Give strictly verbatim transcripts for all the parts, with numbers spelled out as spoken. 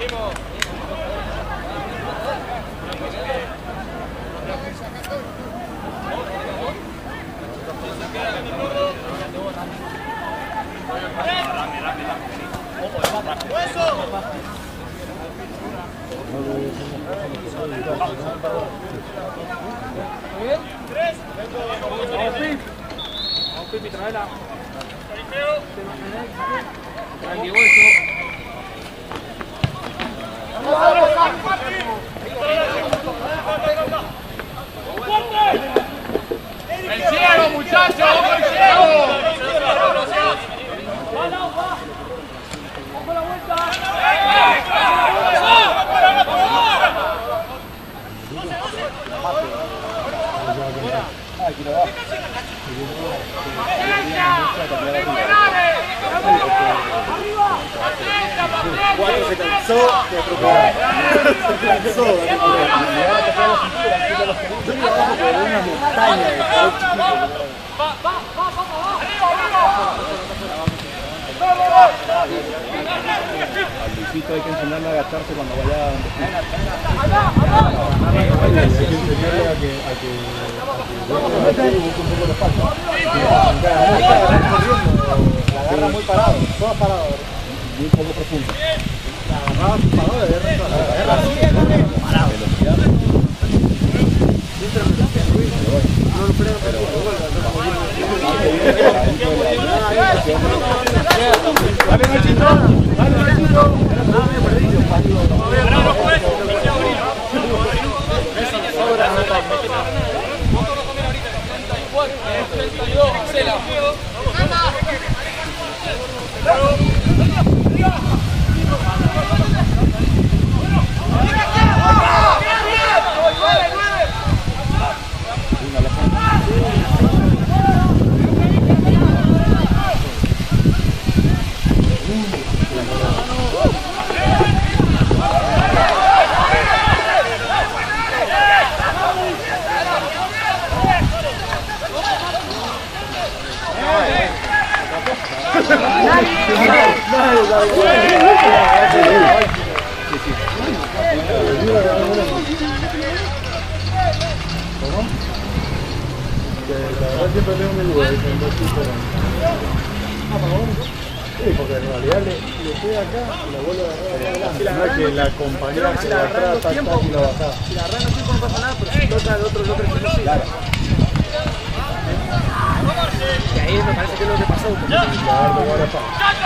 ¡El ciego, muchachos! ¡El ciego! Cuatro se cansó de atropellar. Se cansó de atropellar. Yo iba abajo por una montaña de todo chiquito. A Luisito hay que enseñarle a agacharse cuando vaya a hay que enseñarle a que a que busque un poco de espalda. La agarra muy parado, todo parado. Y un poco profundo. La agarraba parado de guerra. La agarra así, parado. Velocidad. No lo freno, pero dale, Nachito, dale, Nachito. Dame perdido. Siempre tengo mi lugar, sí, porque en realidad le, le estoy acá y la vuelvo a agarrar adelante. No es que la compañera que la atrás está acá y la bajada. Si la agarran tiempo no pasa nada, pero si toca el otro, el otro es claro. Y ahí me parece que es lo que pasó. La agarro ahora está.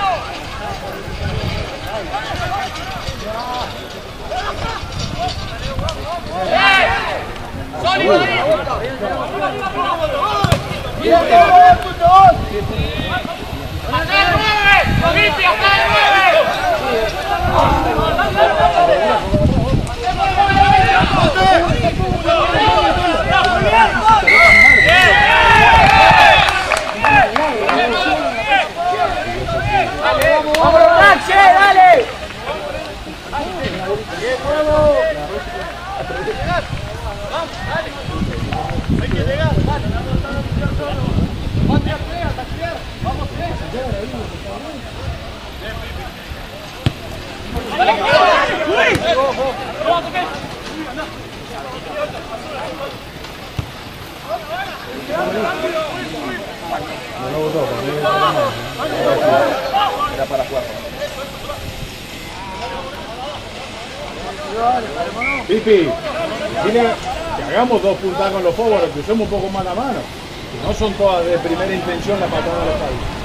¡Sólido! ¡Bien, bien, puto! ¡Hasta el nueve! ¡Limpia, hasta el nueve! ¡Vamos, Nache, dale! Hay que llegar. Vamos, No lo votó, porque era para jugar. Pipi, dile que hagamos dos puntadas con los forwards, que usemos un poco más la mano. Que no son todas de primera intención la patada de los países.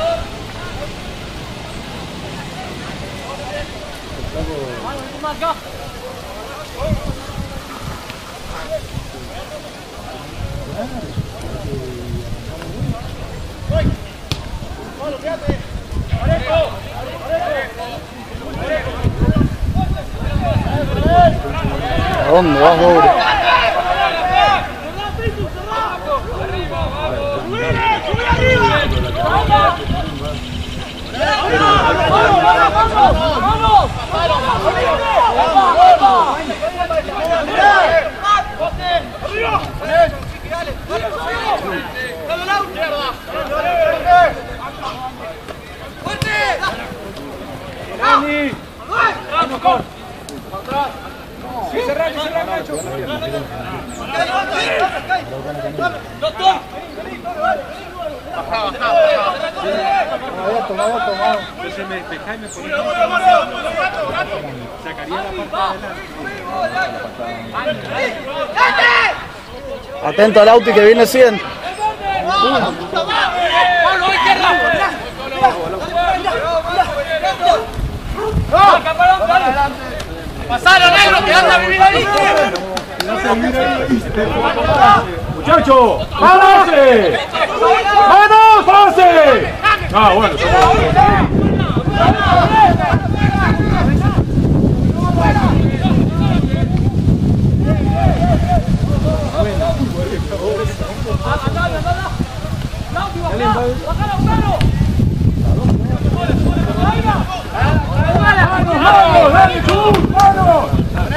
¿A dónde vas, Dobre? mejor. Sí, cerrar, cerrar, Nacho. Doctor. Baja, baja, baja. Tomado, tomado, tomado. Entonces me despejá y me ponía. Sacaría la parte de la. Atento al Auti que viene cien. Pablo, izquierda. Pasalo, negro, que anda a vivir ahí. Muchachos, ¡pase! ¡Vamos, pase! Ah, bueno, ¡vamos, dale, tú! ¡Vamos!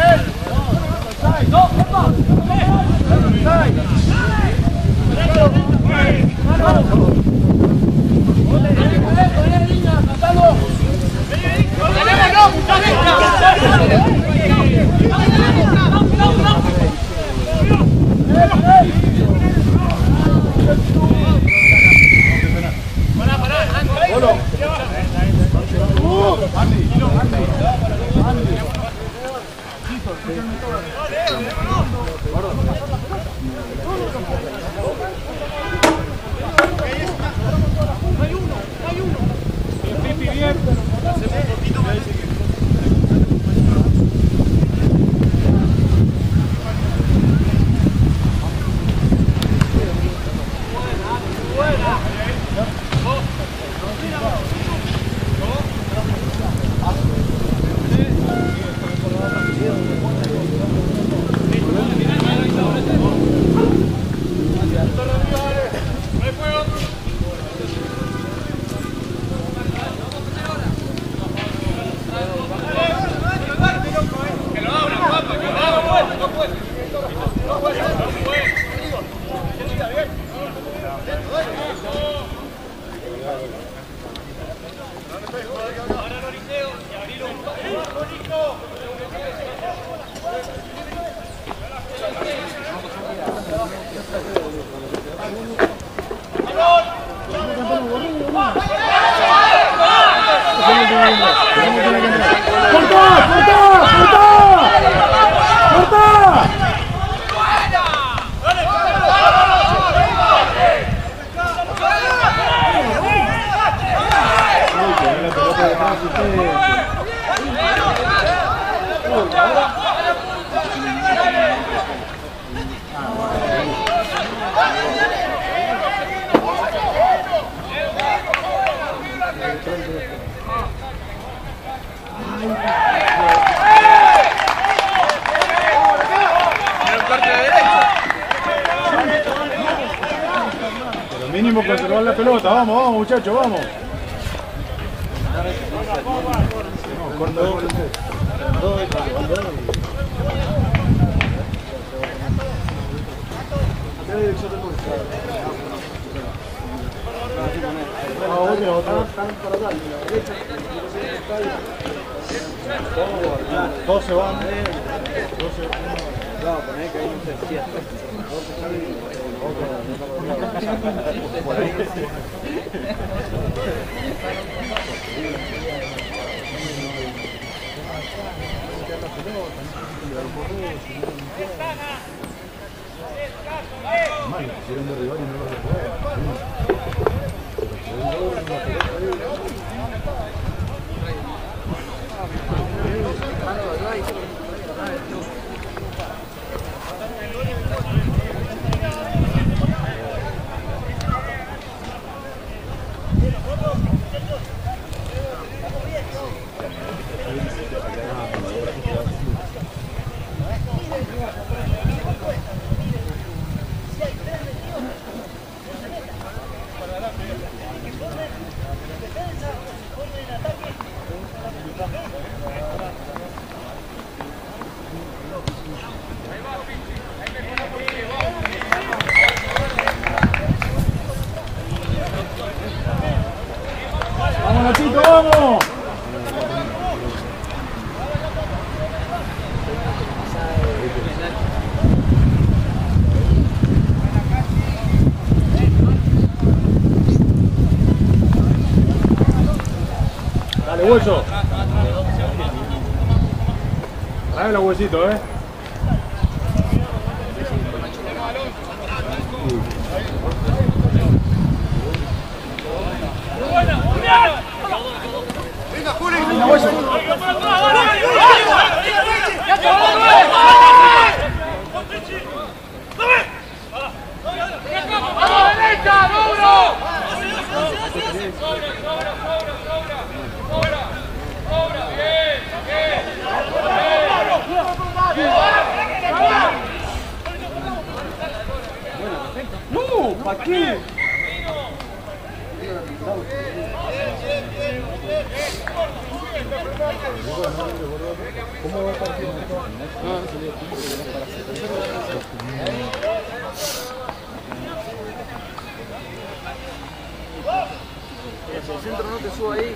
Mínimo conservar la pelota, vamos, vamos muchachos, vamos. Todos se van. No, poner que hay un tercio. hueso. Trae los huesitos, eh. Venga, Juli. Venga, hueso. ¡No! ¿Para qué? ¿Cómo va a partir? Si el centro no te suba ahí.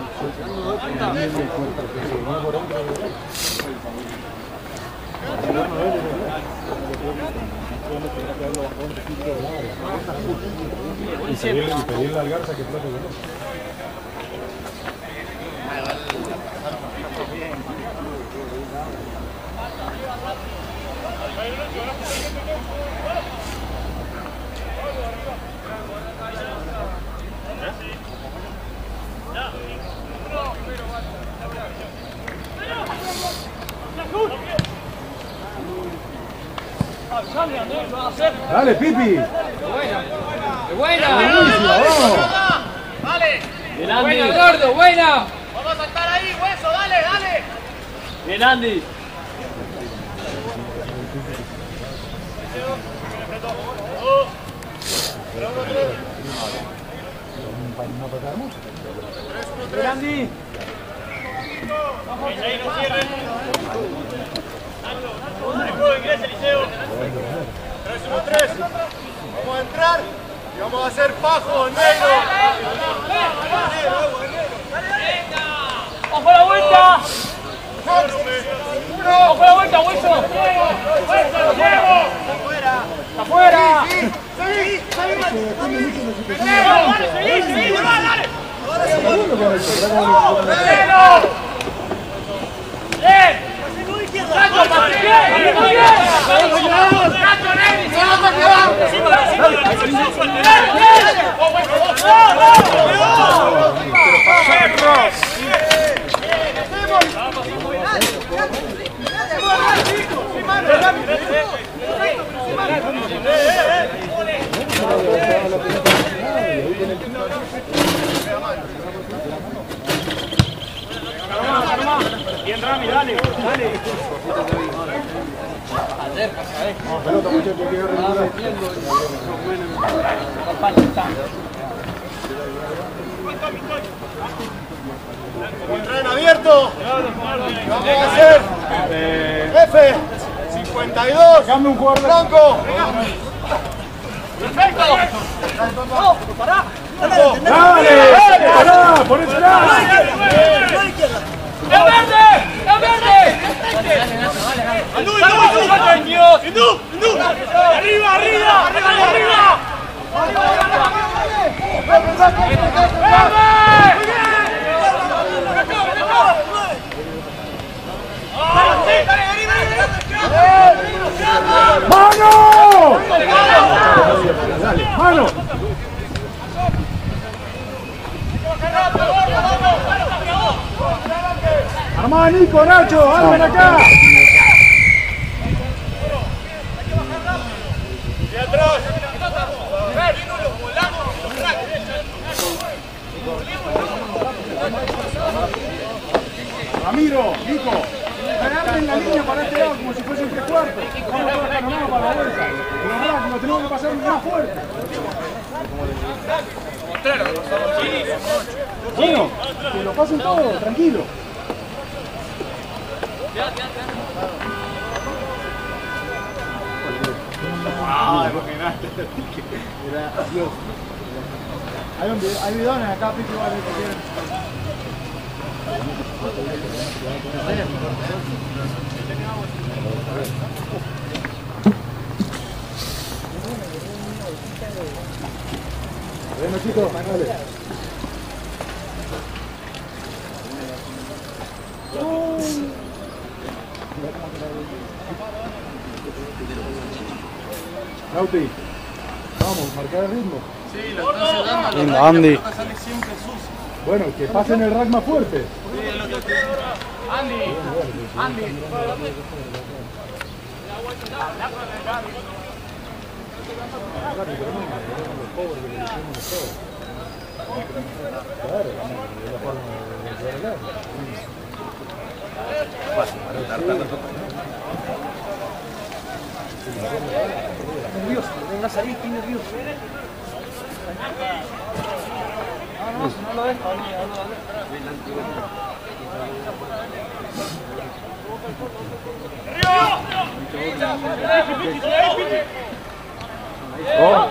Y pedirle, y pedirle al Garza que trate de él. Dale, Pipi. ¡Qué buena! Buenísimo, vamos. ¡Dale! ¡Buena, gordo! ¡Buena! Vamos a saltar ahí, hueso, dale, dale. ¡Bien, Andy! ¡Bien, Andy! Ahí no cierren. Juego inglés, Eliseo. tres uno tres. Vamos a entrar y vamos a hacer pajo, negro. ¡Ojo la vuelta! ¡Ojo la vuelta, hueso! ¡Está afuera! ¡Seguí! ¡Seguí! ¡Seguí, seguí! ¡Dale! ¡Bien! ¡Nacho, pase bien! ¡Pase bien! ¡Nacho, Neri! ¡Se va a quedar! Bien, Rami, dale, dale. Pelota, muchachos, que es regular. Entren abierto. Vamos a hacer F cincuenta y dos. Cambia un jugador de Blanco. ¡Perfecto! ¡No! ¡Pará! ¡Dale! ¡Pará! ¡Ponésela! ¡El verde! ¡El verde! ¡Andú, andú! ¡Andú! ¡Andú! ¡Arriba, arriba! ¡Arriba, arriba! ¡Mano! ¡Mano! ¡Armá, Nico, Nacho! ¡Armen acá! Y atrás. Ramiro, Nico, agarren la línea para este lado como si fuese un tres cuartos. Vamos todos escalonados para la bolsa. Pero ahora nos tenemos que pasar más fuerte. Bueno, que lo pasen todos, tranquilo. Ah, imagínate. Hay, un, hay bidones acá, Pipi, vale, que quieren. Bueno, chicos, dale. Lauti, vamos, marcar el ritmo. Sí, lo están dando. Venga, Andy. Sale siempre sucio. Bueno, que pasen el rack más fuerte. Sí, es lo que te digo. Andy, Andy. Nervioso, venga a salir, estoy nervioso. No, no, si no lo dejo, no, no lo Oh.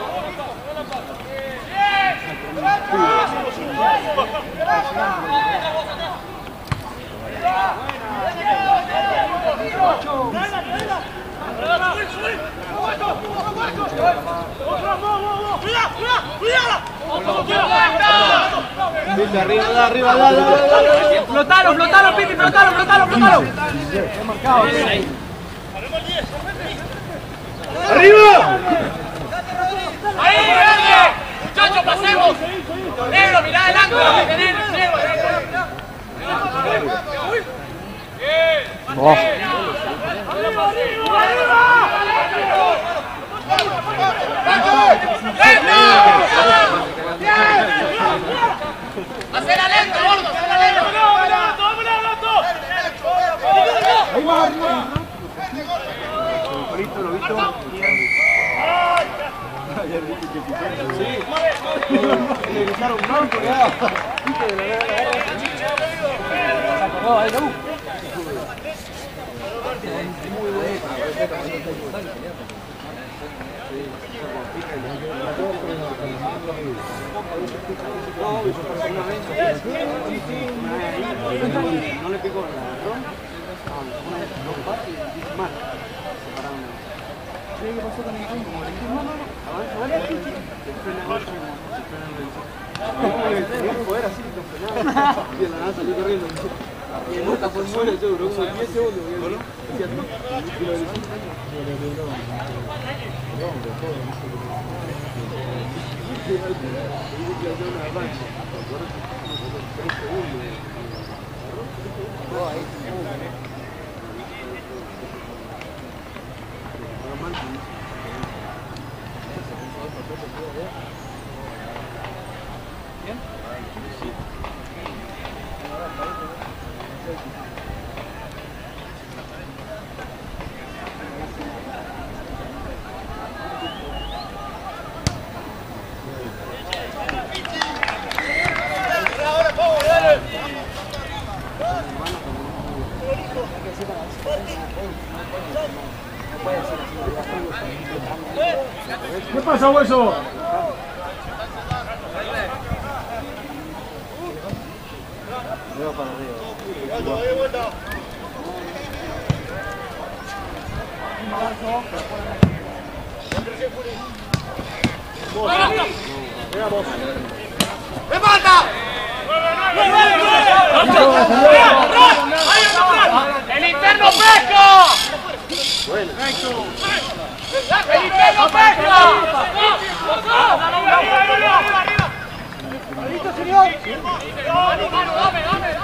Arriba, arriba, arriba, arriba. Flotalo, flotalo, Pipi, flotalo, flotalo, flotalo. ¡Arriba! Ahí, verde. Muchachos, pasemos. Negro, mirá adelante. Negro, negro. Oh. Hacela lento, gordo, hacela lento. Ahí va, arriba. Listo, lo visto. Le gritaron blanco, ya. Ahí la U. Muy no le pegó la ron, una vez dos pases y más. ¿Qué pasó con el ron? Como le dije, no, no, no, avanza, vale, así, después la otra, después el poder así, frenaba, y de la nada salió corriendo. Y en esta fue muy yo, duró como diez segundos, decía, y lo de ¿Qué pasa, hueso? ¡Me falta! ¡El interno pesca! ¡El interno pesca! ¿Listo, señor? ¡Dame, dame,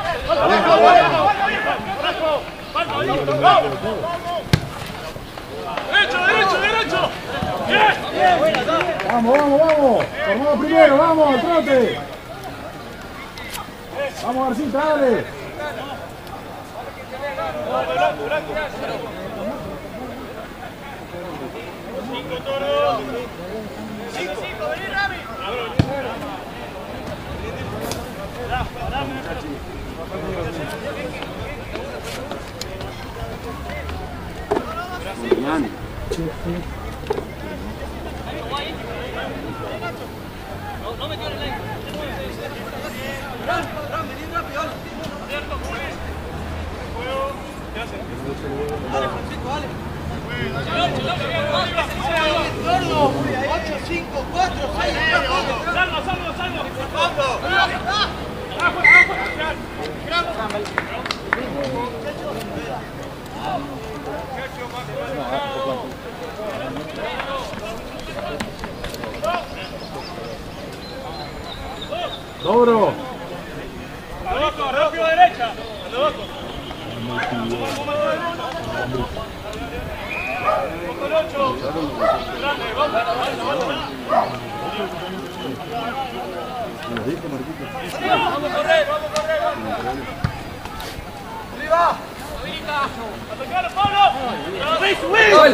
¡Derecho, derecho, derecho! Vamos, vamos, vamos. Formado primero, vamos, al trote. Vamos, Garcita, dale. Cinco toros. Cinco, cinco, vení, Rami. No me quiero leer. Ram, Ram, vení rápido. Abierto, Juli. Juego. ¿Qué hacen? Dale, Francisco, dale. ocho, cinco, cuatro, seis, salva, salva, salva. Vamos a correr, vamos a correr, vamos. ¡Arriba! ¡Habilita! ¡A tocar, Pablo!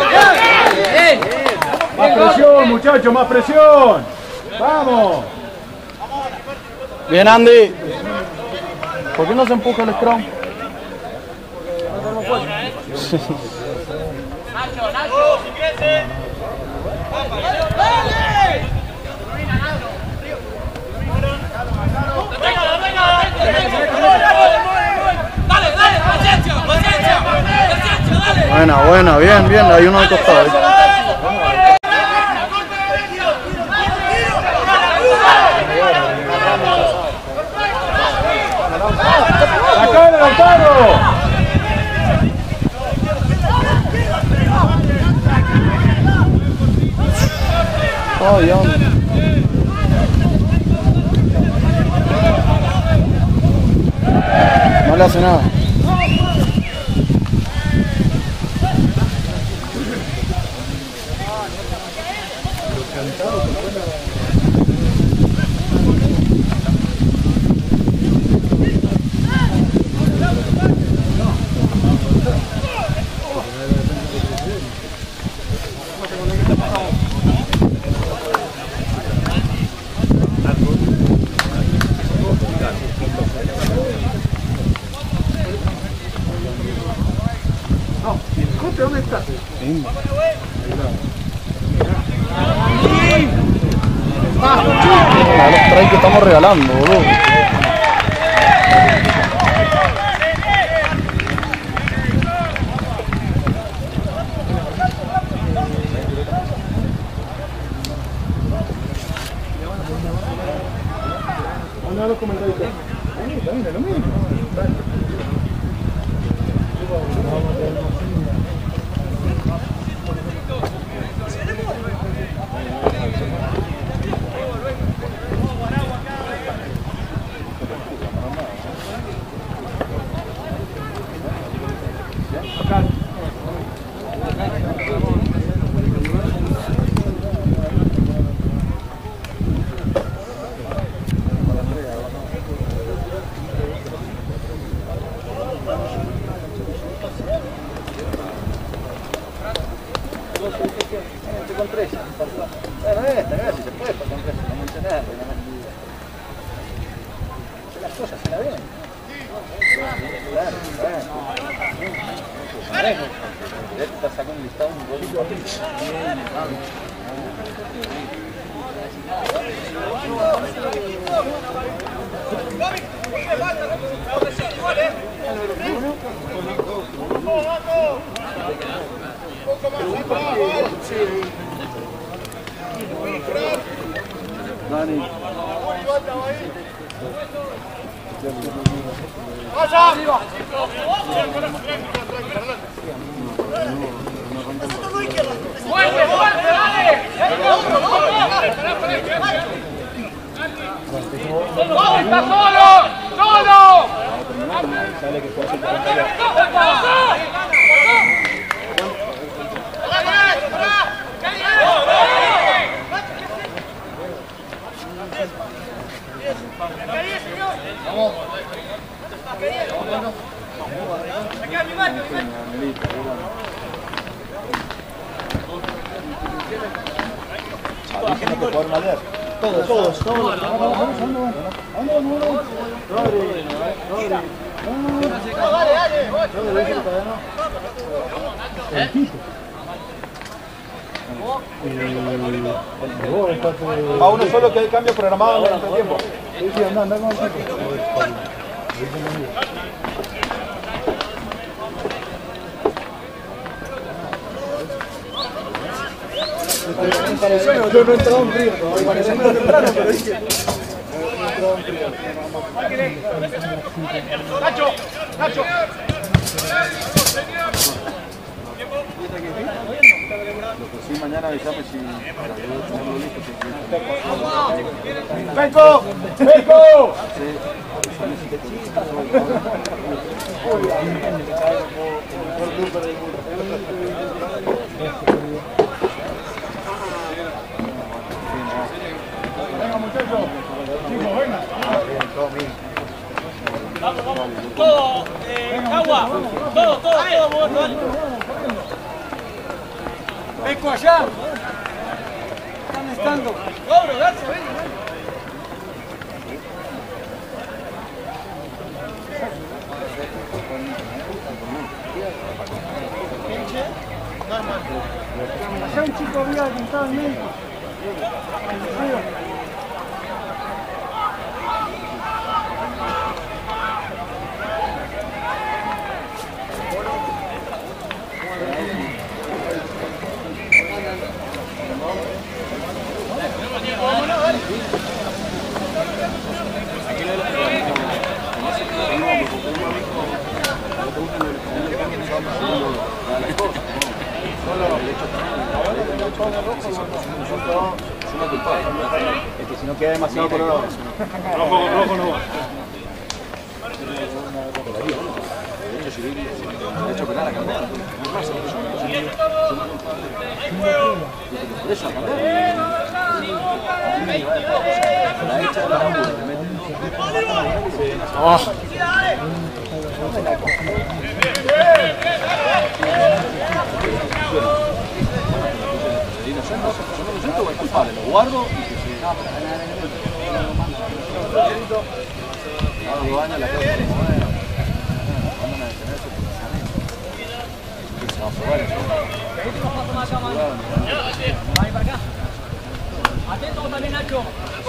Más presión, muchachos, más presión. Vamos. Bien, Andy. ¿Por qué no se empuja el scrum? Nacho, Nacho, si crece. ¡Dale! Dale, dale, paciencia, paciencia, paciencia, dale. Buena, buena, bien, bien, hay uno al costado. ¡Acá el Lautaro! Oh, Dios. No le hace nada. ¿Dónde está? Ah, los trays que estamos regalando, boludo. ¿Dónde van los comentarios? Ahí está, mira, lo mismo. Con tres. Bueno, esta, a ver si se puede con tres, no mencionar. Las cosas se la ven. Claro, claro. Este está sacando un listado un poquito. Dani. ¡Fuerte, fuerte, dale! ¡Está solo! ¡Solo! Sale que puede hacer Todos, todos, todos. A uno solo que hay cambio programado durante el tiempo. Sí, sí, anda, anda con el tipo. Yo no he entrado en frío, parecía menos temprano, pero dije. ¡Nacho! ¡Nacho! Lo que sí, mañana avísame si para yo tenerlo listo. ¡Venco! ¡Venco! Sí, avísame si te chispas. Venga, muchachos. Chicos, venga. Vamos, vamos. Todo, eh, agua. Todo, todo, todo, todo. Vengo allá. Están estando. Cobro, Garza, ven. Allá un chico había que estaba en medio. Es que si no queda demasiado colorado. Rojo, rojo no va. Derecho civil, derecho penal a cambiar. Por eso a cambiar. La hecha la ¡Oh! Yo no lo siento, es culpable, lo guardo y que se... Ahora dos años la cosa no es... Mandan a detenerse porque se va a probar eso. Vale, para acá. Atento también, Nacho.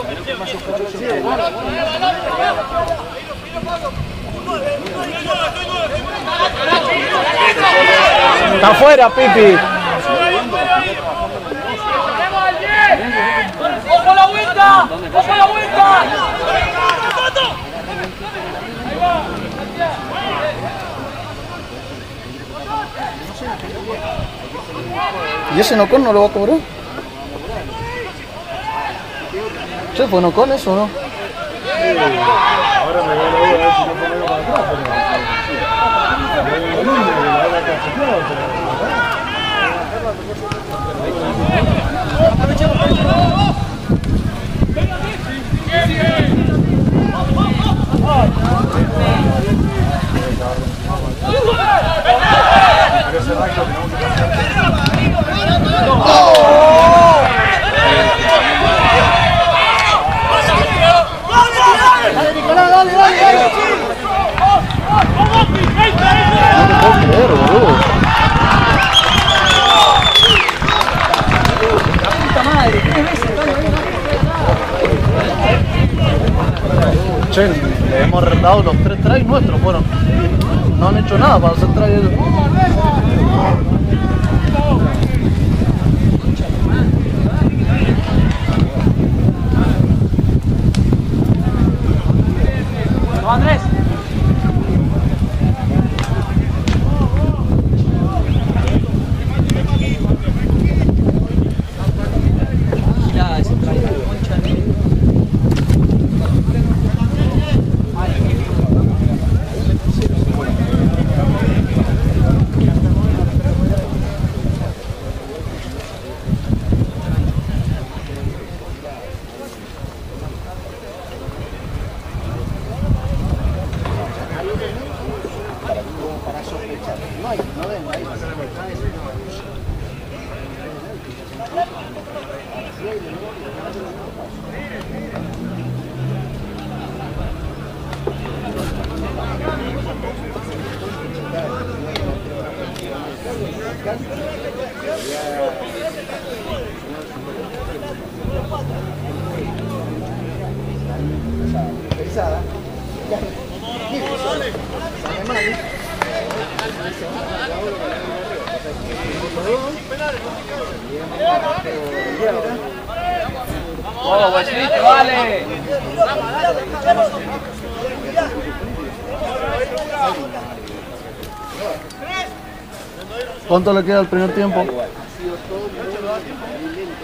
¡Está afuera, Pipi! ¡Ojo la vuelta! ¡Ojo la vuelta! ¿Y ese Nocón no lo va a cobrar? Che, pues Nocón eso, ¿no? Ahora me voy a ver si no pongo para atrás, Dale, Nicolás, dale, dale, dale. No te puedo creer, boludo. La puta madre, tres veces están ahí. Che, le hemos dado los tres tries nuestros, fueron. No han hecho nada para hacer tries ellos. Andrés. Ya, se trae la concha de... ¡Vamos, Guachito, vale! ¿Cuánto le queda al primer tiempo? todo muy, muy lento.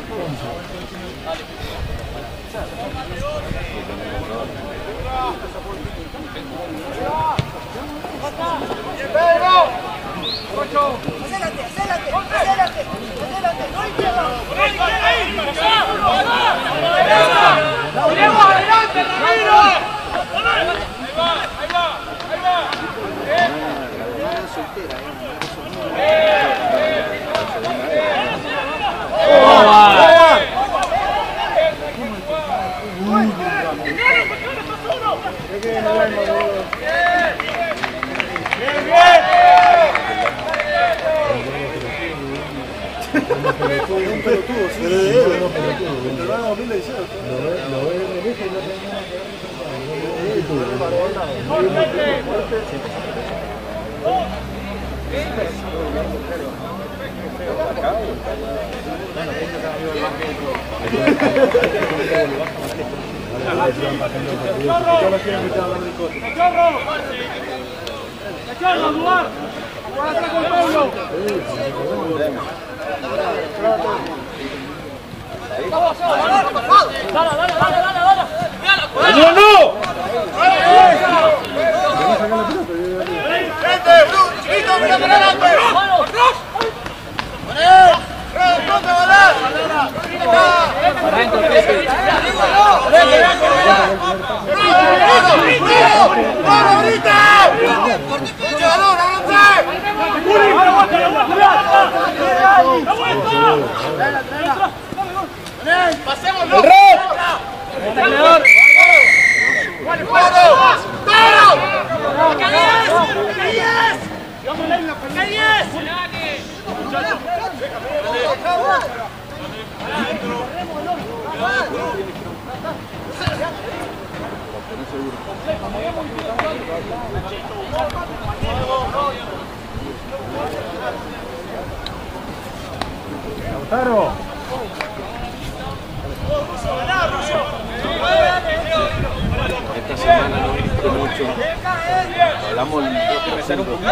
¡Acélate, acélate! ¡Acélate! ¡Acélate! ¡No izquierda! ¡No izquierda ahí! ¡Tenemos adelante, Ramiro! ¡Ahí va! ¡Ahí va! ¡Ahí va! Un pelotudo, sí. Pero de él, no pelotudo. En el año dos mil dieciocho. Lo ve, lo ve de lejos y no tenía nada que Lautaro. Esta semana no he visto mucho. Hablamos un poquito.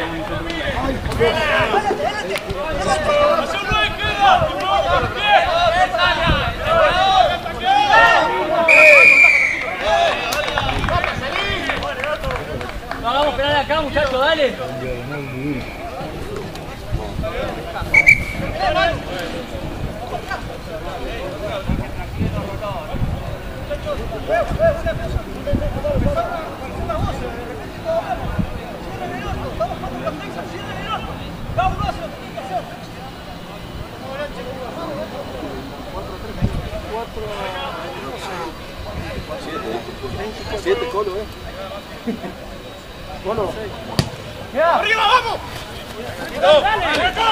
No, vamos a esperar acá, muchachos, dale. Siete Colo, eh. Colo. ¡Arriba, vamos! ¡Dale!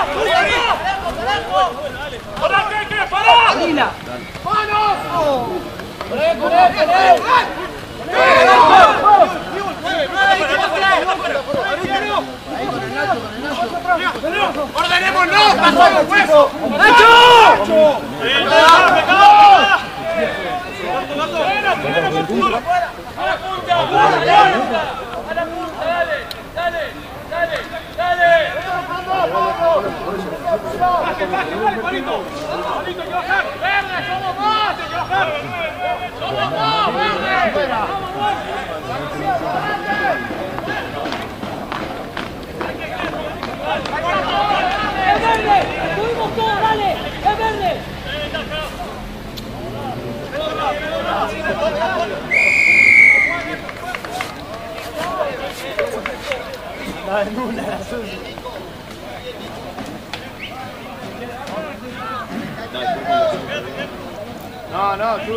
¡Para qué, qué! ¡Para! ¡Manos! ¡Poné, poné, poné! ¡Ordenémonos! ¡Pasó el hueso! ¡Nacho! ¡A la punta! ¡A la punta! ¡Dale! ¡Dale! ¡Dale! ¡Dale! ¡Dale, Palito! ¡Palito, hay que bajar! ¡Verde! ¡Somos más! ¡Hay que bajar! ¡Somos más! ¡Verde! ¡Vamos, verde! ¡Es verde! ¡Subimos todos! ¡Dale! ¡Es verde! No, no, tú.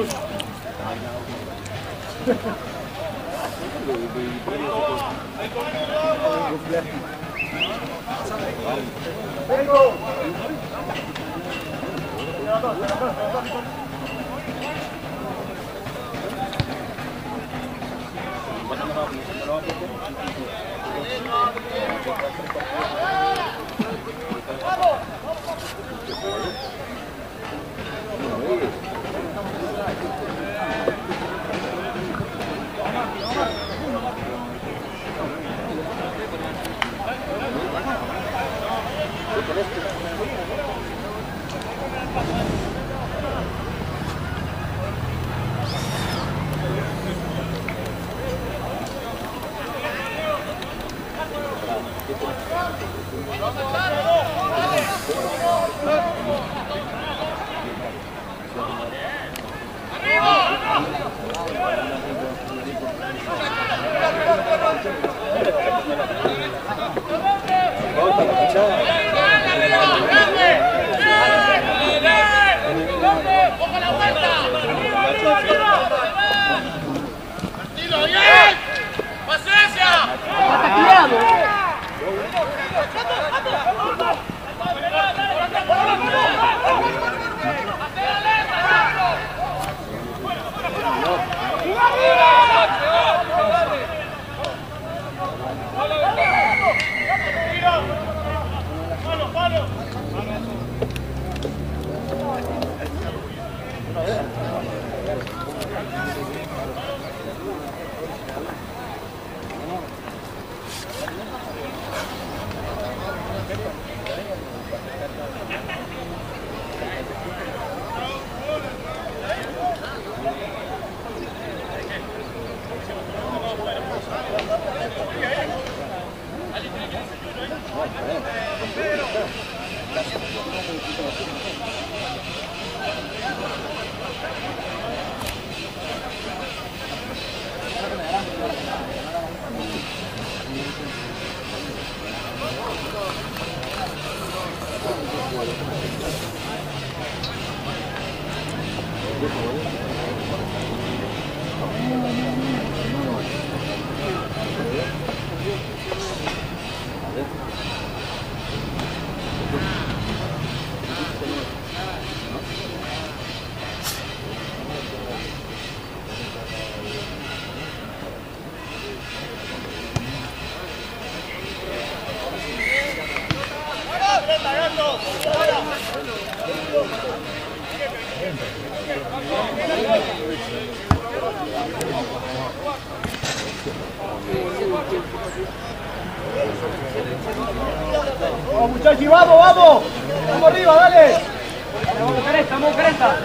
Vamos muchachos, vamos, vamos. Vamos arriba, dale. Vamos a cresta, vamos a cresta.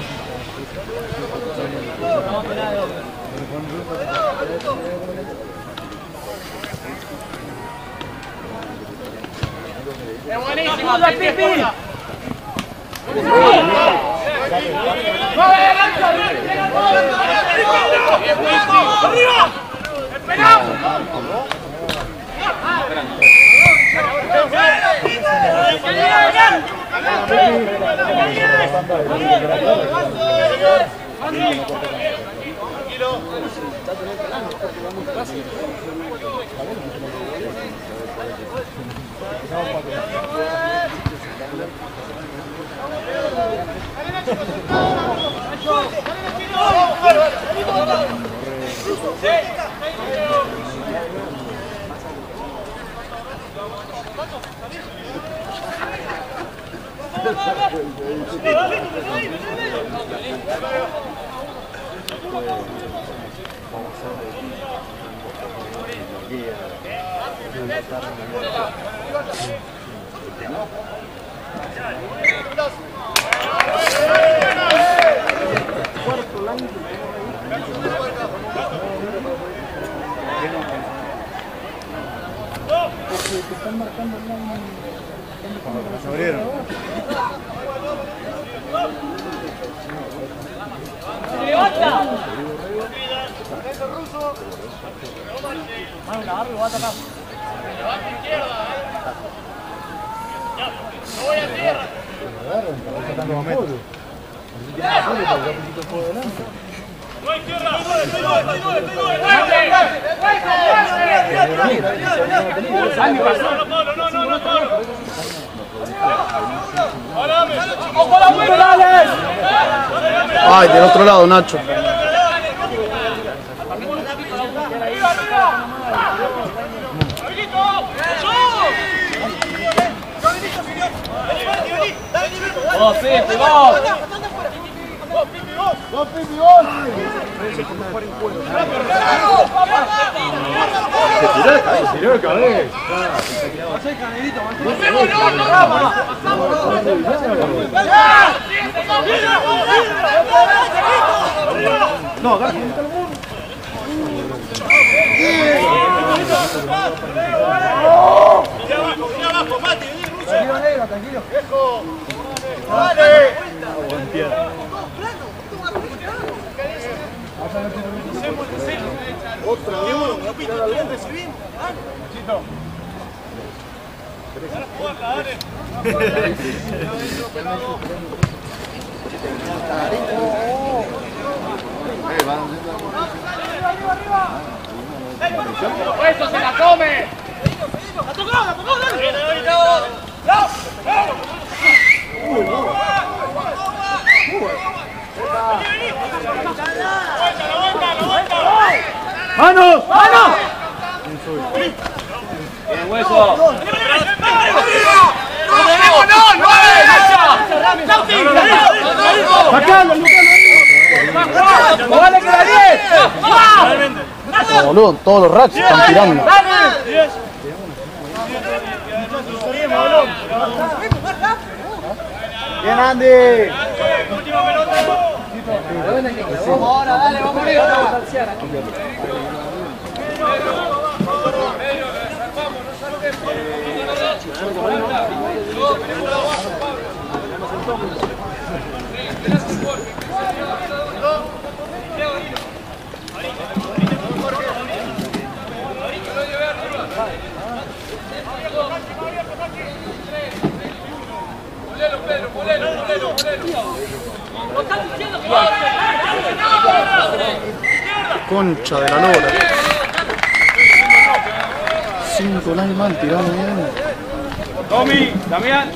Vamos pelado. Es buenísimo, el Pipi. ¡Arriba! ¡Esperamos! Están marcando cuando se abrieron. ¡Levanta! Mano, la agarro y lo va a atacar. Levanta izquierda, eh. No voy a tierra. Lo agarran, para sacando a metro. No hay tierra. Estoy nueve, estoy nueve, estoy nueve. No, no, no, no, Pablo. ¡Ojo a la vuelta! Ay, del otro lado, Nacho. ¡Vamos, Pipi, vamos! ¡Dos Pipi, vos! Se tiró de cabeza. Se tiró de cabeza. No, acá. abajo, Mati, vení, Russo. Tranquilo, negro, tranquilo. Viejo. Dale. Otra vez. Bien, recibimos. ¡Eso se la come! ¡La tocó, la tocó, dale! Uy, no. ¡Manos! ¡Manos! ¡Bien, hueso! ¡No, no, no! ¡Sacalo, Lucas! ¡Vale que la diez! Oh, boludo, todos los racks están tirando. Bien, Andy. Vamos ahora, dale, vamos arriba. Concha de la lora. Cinco lineman tirando bien. Tommy, Damián.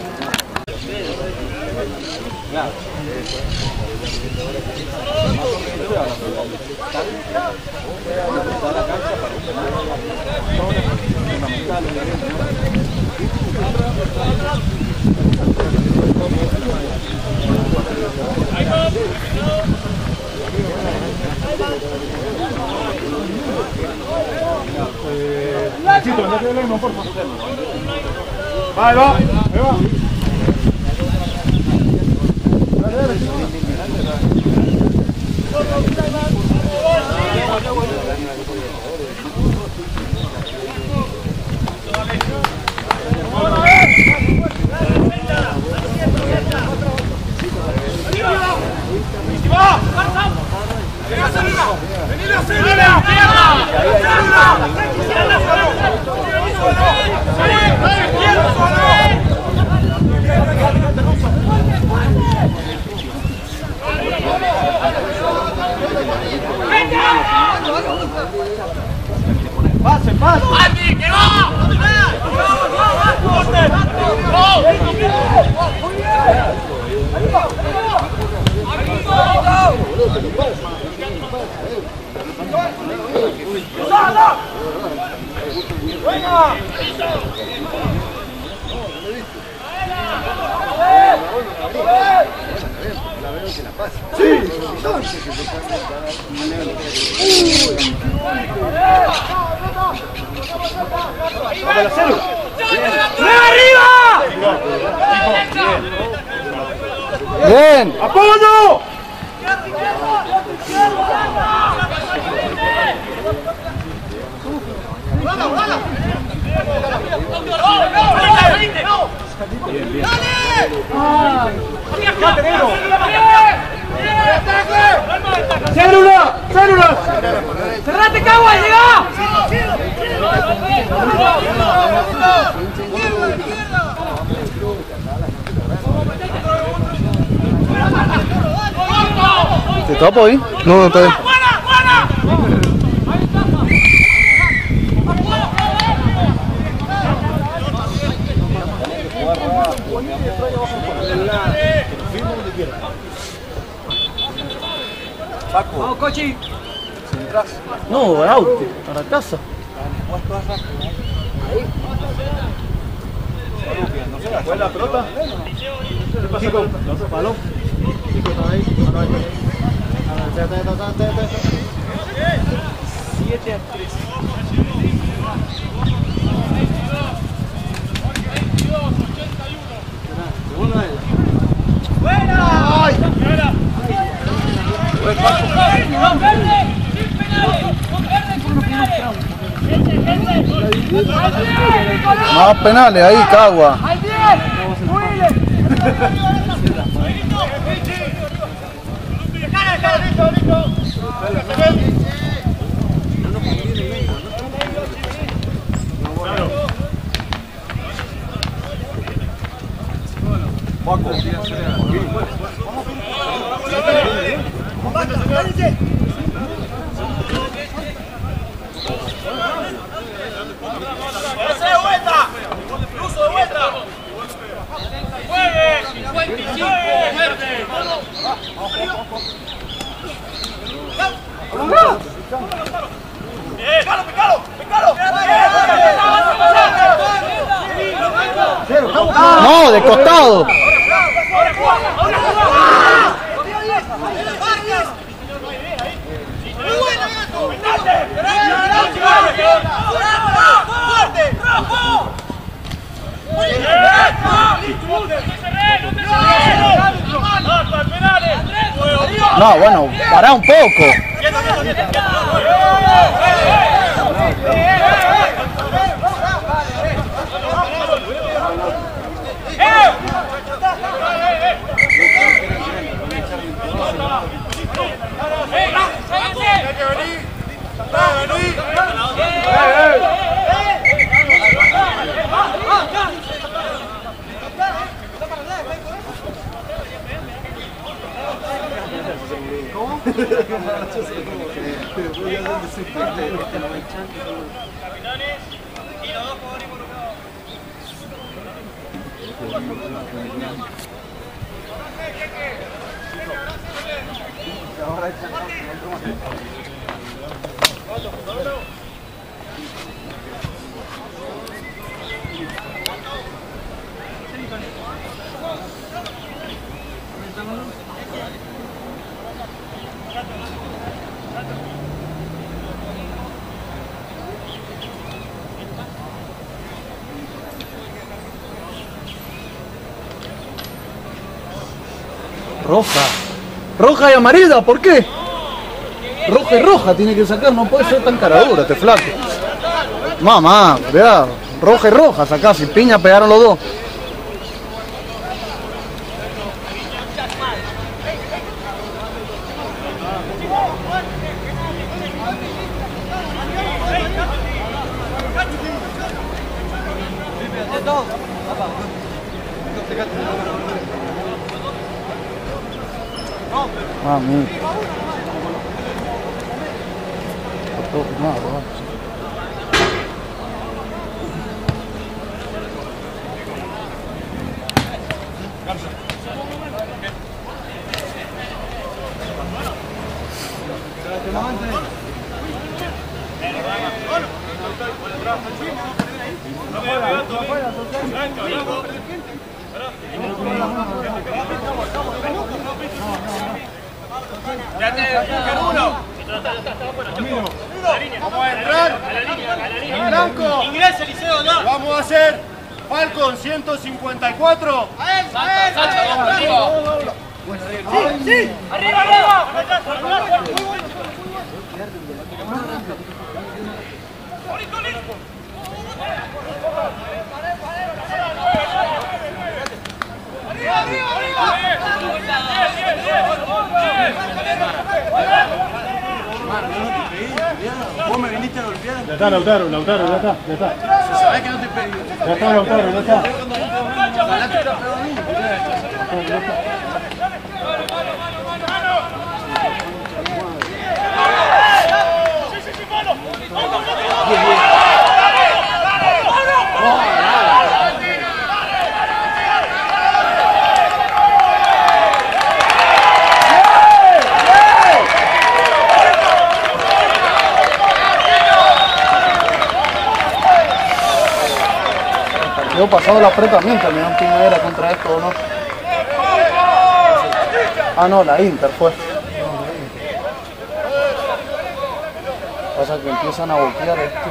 Chito, ya te doy, por favor. Va, ahí va, ahí va. Dale, dale, Pase, pase. ¡Andy, que va! Bien. ¡Apoyo! ¡Célula! ¡Célula! ¡Cerrate, Cagua! ¡Llega! ¿Te tapo ahí? No, no está bien. Vamos, Cochi. No, auto, para casa. ¿Fue la pelota? Chico, balón. Chico, está ahí. siete a tres. ¡Buena! ¡Ay! ¡Con verde! ¡Sin penales! ¡Con verde! ¡Con penales! No, penales ahí, Cagua. ¡Ese de vuelta! ¡Luso de vuelta! ¡Juegue! cincuenta y cinco, verde. ¡Pecalo, pecalo! ¡Pecalo! No, de costado. No, bueno, pará un poco. Roja. Roja y amarilla, ¿por qué? Roja y roja tiene que sacar, no puede ser tan cara dura este flaco. Mamá, vea, roja y roja sacás y piña pegaron los dos. Mami. Ya te uno. Vamos a entrar. Blanco. Ingresa, Liceo, ya. Vamos a hacer Falcon ciento cincuenta y cuatro. A él, a él. Sacha, vamos arriba. Sí, sí. Arriba, arriba. Arriba, arriba, Vos me viniste a golpear. Ya está, Lautaro, Lautaro, ya está, ya está. ¿Sabés que no te pedí? Ya está, Lautaro, ya está. Yo pasado la pre también terminaron primera contra esto, ¿o no? Ah, no, la Inter fue. Pasa que empiezan a voltear esto.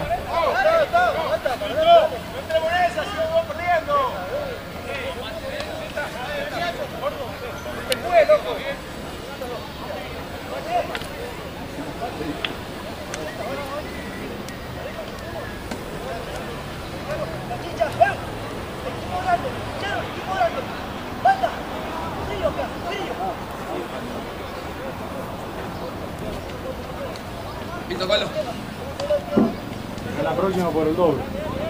arriba. por el doble.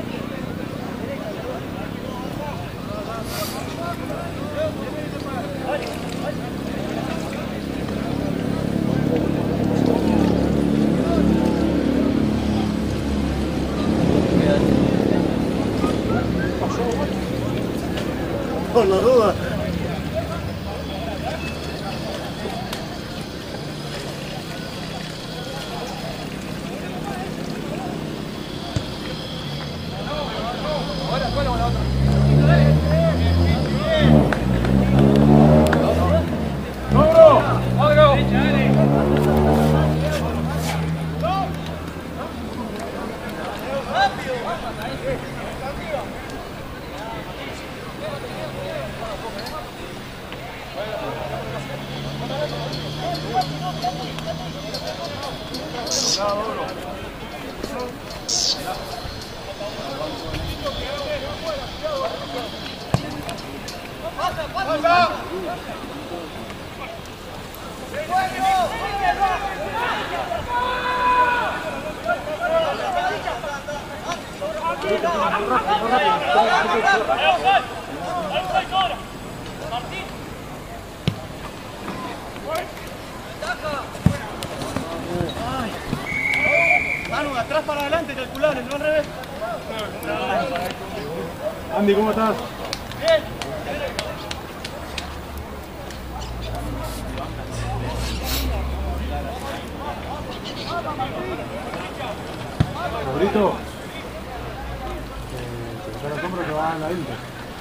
Por la duda. Manu, de atrás para adelante, calcular, no al revés. Andy, ¿cómo estás? Bien. Roberito, eh, te toca la sombra que va en la Inter.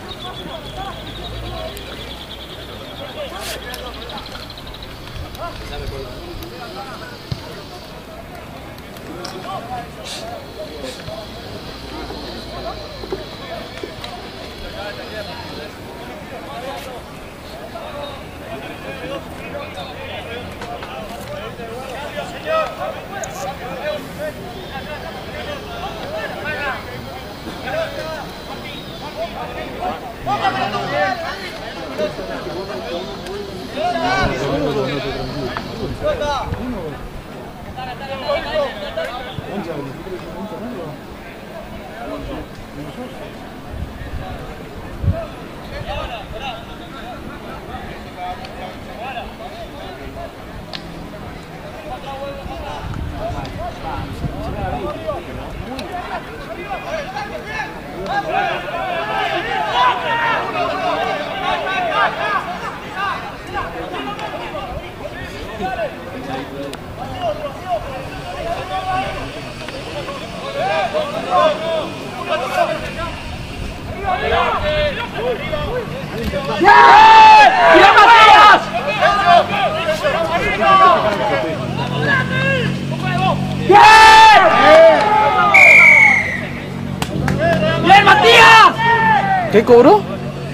¿Qué cobró?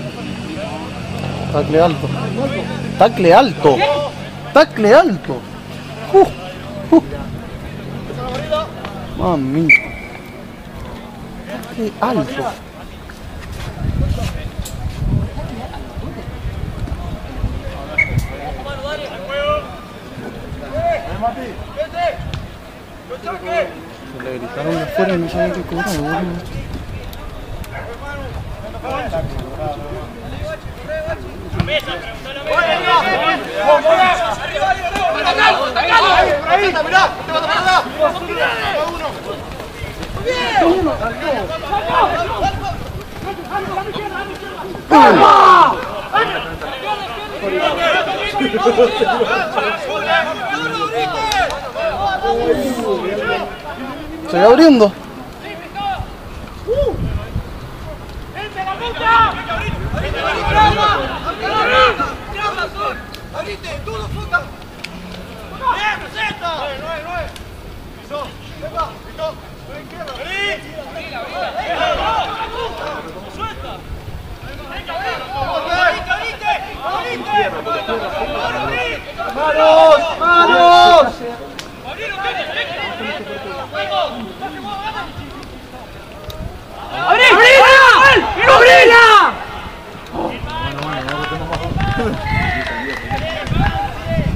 Tacle alto. Tacle alto. Tacle alto. Uh, uh. Mami. Tacle alto. Se le gritaron de afuera y no sabían qué cobró, boludo. Se va abriendo. ¡Manos! ¡Manos! ¡Abrí! ¡Abrí! ¡Abrila!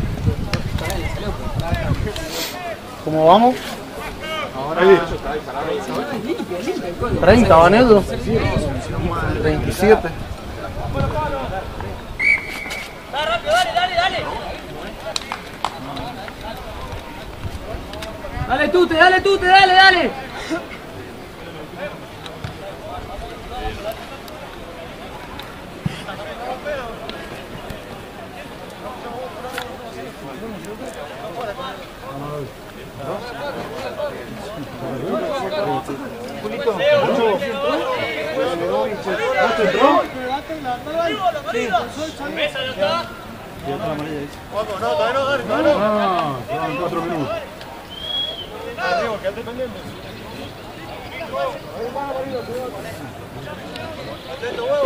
¿Cómo vamos? Ahora treinta van ellos. treinta y siete. rápido, dale, dale, dale. Dale Tute, dale Tute, dale, dale. Vamos, no, todavía no, dale, todavía no. Ah, quedan cuatro minutos. Arriba, quédate pendiente. Atento, huevo.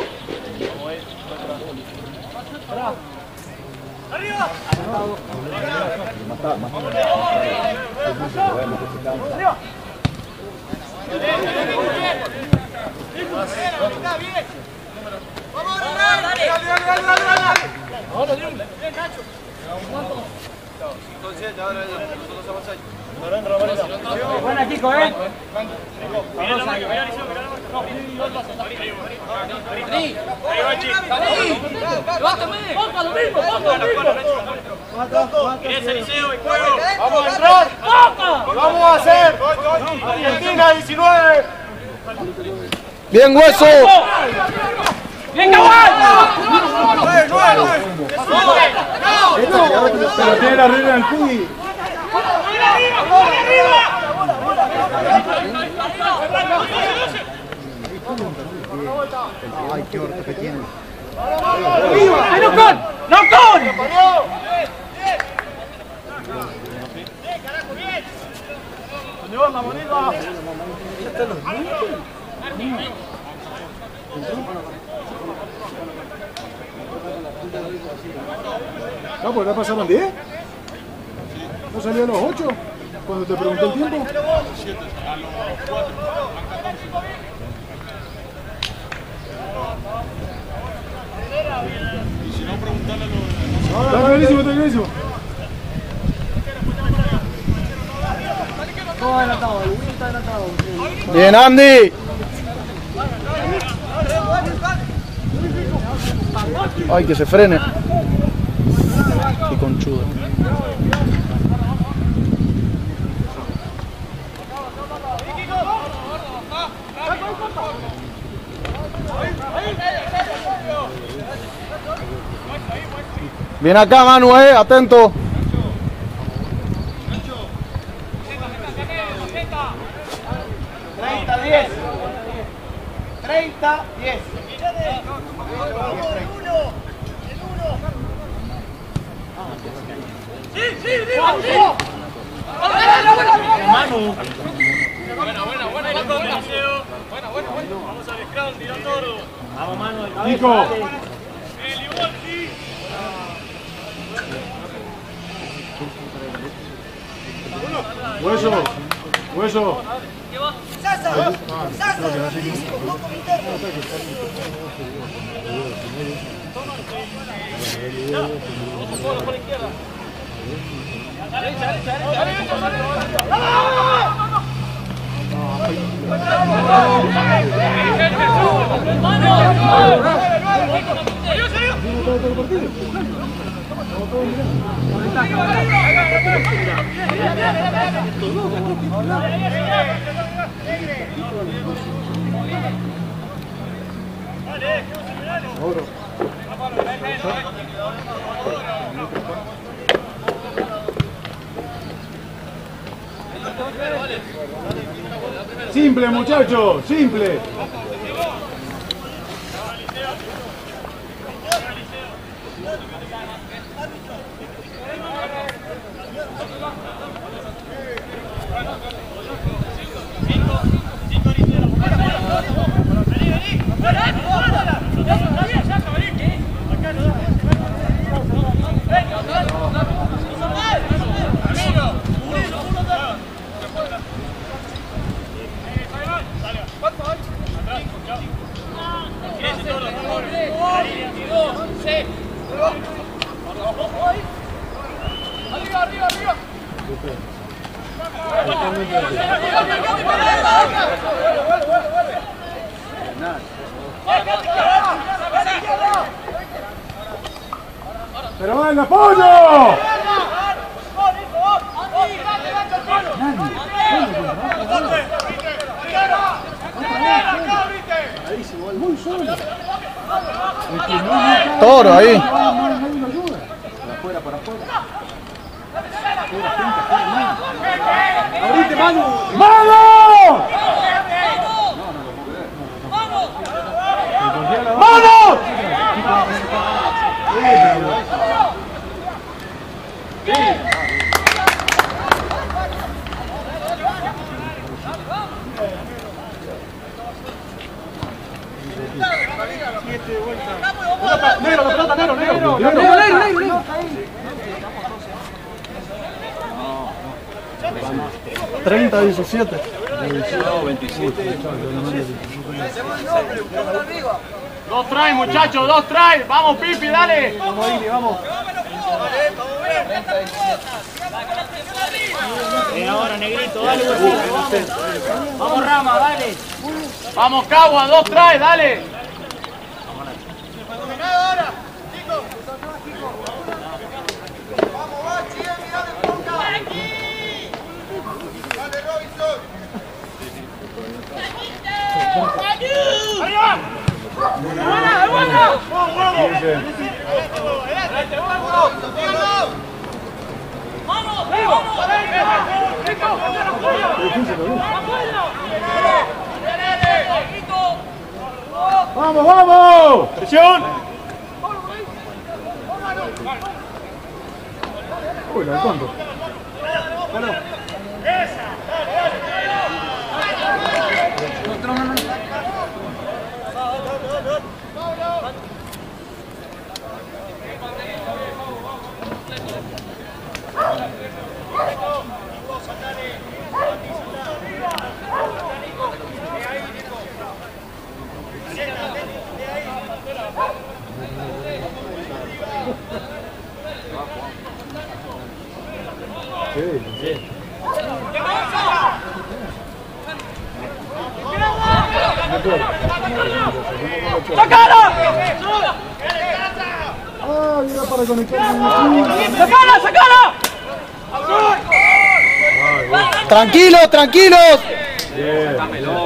¡Arriba! ¡Vamos, dale, dale, dale, dale, dale! ¡Ahora, bien, Nacho! Buena, Kiko, ¿eh? Vamos ahí. ¡Levátame! ¡Poca, lo mismo! ¡Poca, lo mismo! ¡Vamos a entrar! ¡Lo vamos a hacer! ¡Argentina diecinueve! ¡Bien, Hueso! ¡Bien, Cabal! ¡nueve, nueve! Pero tiene la regla del pi. Ay, qué horto que tiene. ¡No con! ¡No con! ¿Dónde va, mamonita? No, pues ya pasaron diez. ¿No salió a los ocho? Cuando te pregunté el tiempo. Está clarísimo, está clarísimo. Bien, Andy. Ay, que se frene. Qué conchudo. Bien acá, Manu, eh, atento. treinta diez. treinta diez. ¡Sí, sí, viva! ¡Sí! Manu. Buena, buena, buena, buena, buena, buena, buena. Vamos al scrum, tiró todo. Vamos, Manu. Nico. El igual, sí. Hueso. Hueso. ¿Qué va? ¡Sasa! ¡Sasa! ¡Rapidísimo! ¡No con interno! Ojo, solo por la izquierda. Derecha, derecha, derecha. Simple, muchachos, simple. Arriba, arriba, arriba. ¡Pero va el apoyo! Muy solo. Toro ahí. Por afuera, por afuera. ¡Abrite, Manu! ¡Manu! ¡Vamos! Negro, la pelota, negro, negro. Negro, Negro, negro, negro. treinta, diecisiete. Dos try, muchachos, dos try. Vamos, Pipi, dale. Vamos, Ili, vamos. Ven ahora, negrito, dale, huevito, vamos. Vamos, Rama, dale. Vamos, Cagua, dos try, dale. ¡Vamos, vamos! ¡Presión! Uy, ¿la cuánto? ¡Sacala! ¡Ah, mira para conectar! ¡Sacala, sacala! Tranquilos, tranquilos. Bien.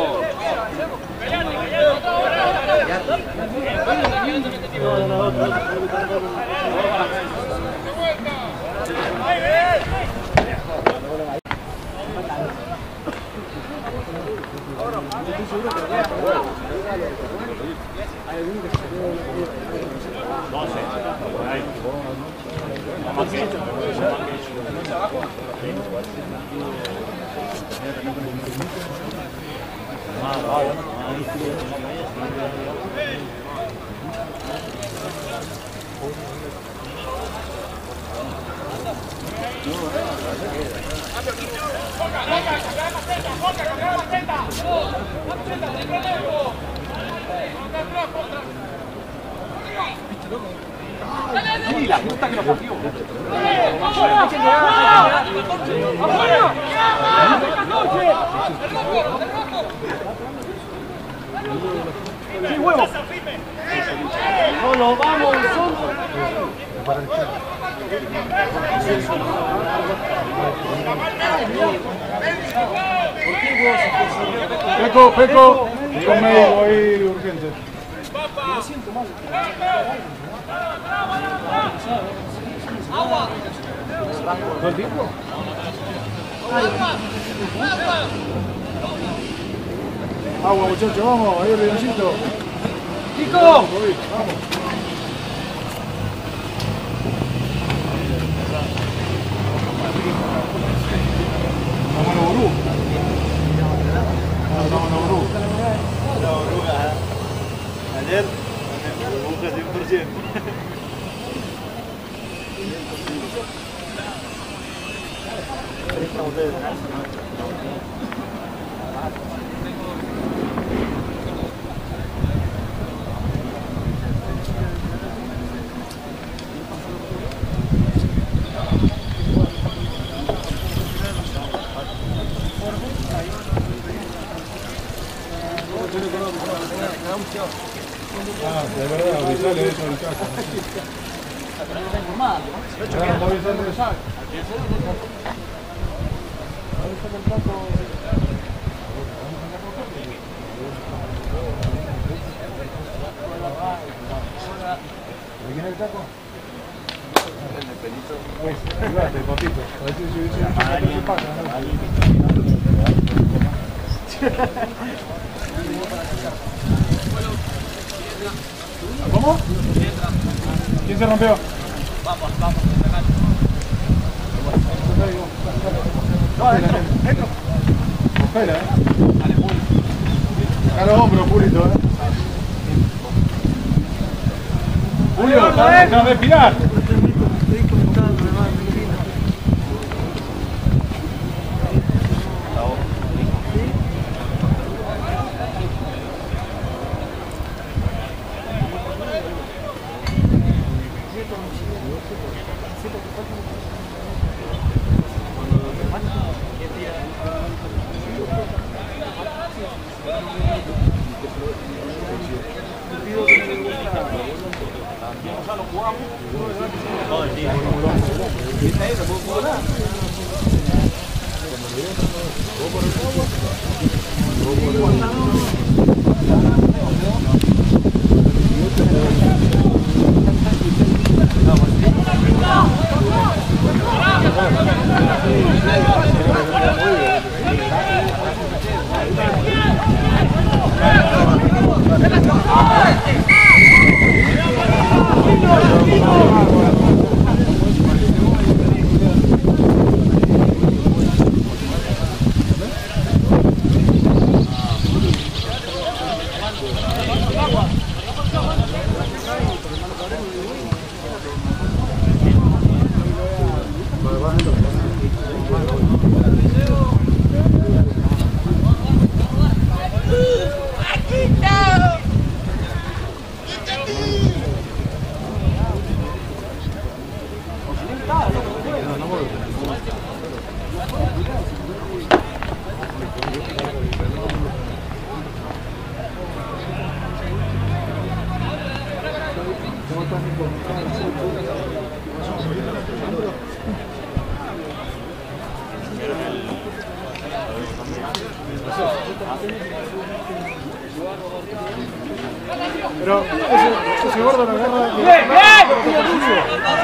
Sí, la puta que lo partió. Sí, huevo. Solo, vamos, solo. Peco, Peco, con médico ahí urgente. ¿Todo el tiempo? Agua, muchachos, vamos, ahí el rigoncito. Chico. Vamos. Vamos a la burú. Vamos a la burú. La burbuja. Ayer, burbuja cien por ciento. Ah, de verdad, avisale eso del caso. Ahora no avisarle de saco. ¿De quién es el taco? El pelito. Ayúdate, papito. A ver si se pasa, ¿no? ¿Cómo? ¿Quién se rompió? Vamos, vamos. No, adentro, adentro. Espera, eh. Dale, Puli. Acá los hombros, Pulito, eh. Julio, déjame respirar. Pero ese, ese gordo la agarra de... ¡Bien, bien!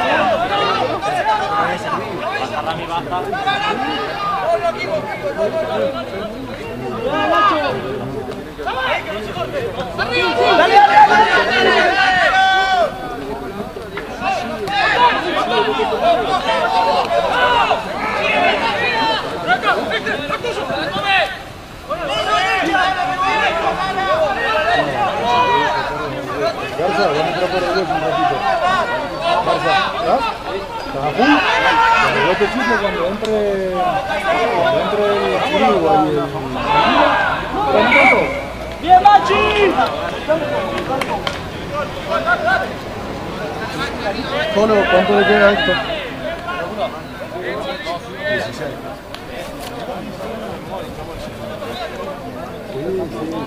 Garza, van a entrar por el hueco un ratito. Garza, ¿estás? ¿Estás a full? Cuando yo te chico, cuando entre... Cuando entre el frío y el... ¿Estás entrando? ¡Bien, Machi! Solo, ¿cuánto le queda a esto? dieciséis. Sí, sí.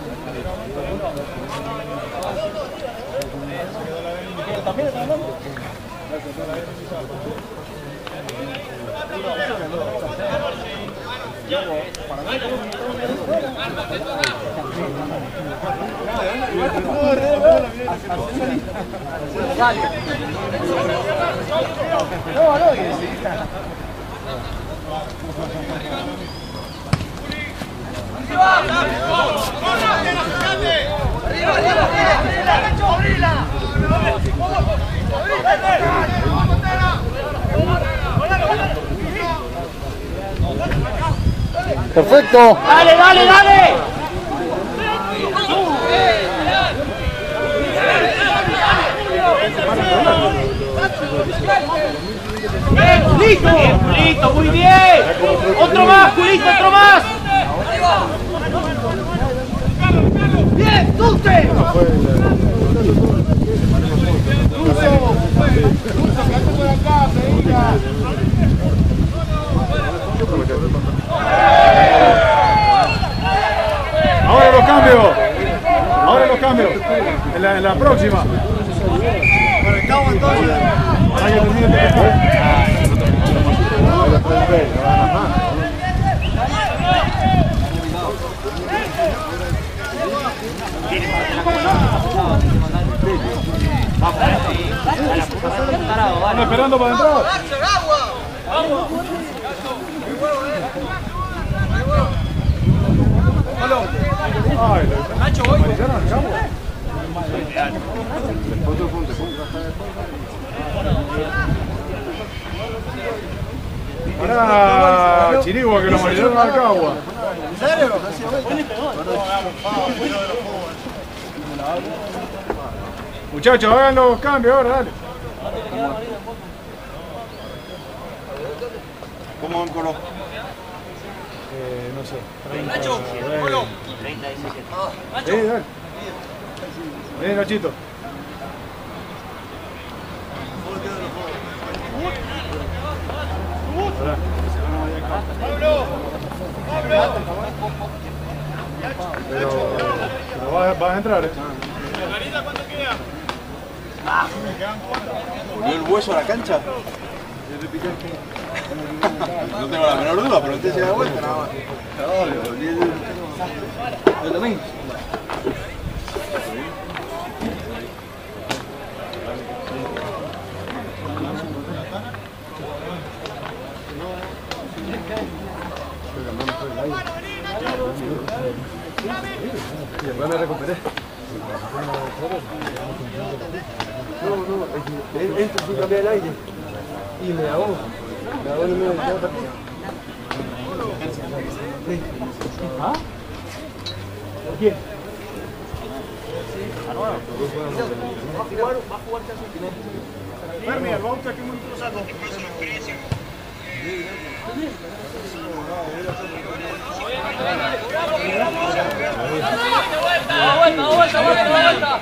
¿También está hablando? Perfecto. Dale, dale, dale. Bien, Julito. Bien, Julito, muy bien. Otro más, Julito, otro más. Bien, Dulce. Ahora los cambios. Ahora los cambios. En la, en la encima. Por el cabo entonces. Ahora que termine te pesco, ¿eh? Ahí los tres veces, no ganas más. Están esperando para entrar. Ay, Nacho, voy. Ahora Chirigua que lo maridaron al Cagua. ¿En serio? Muchachos, hagan los cambios ahora, dale. ¿Cómo van con los? Eh, no sé. Nacho, Polo. Eh, dale. Ven, Nachito. Hola. Pero, pero vas, vas a entrar, ¿eh? ¿Cuánto queda? ¿Volvió el hueso a la cancha? No tengo la menor duda, pero usted se da vuelta nada más. No, le volví el... el domingo. Y después me recuperé. No, no, esto fue cambiar el aire. Y me ahogó. Me ahogó en el medio del todo partido. ¿Ah? ¿Quién? Fermi, el Bauta que muy cruzado. ¡Da vuelta, da vuelta, vuelta, vuelta!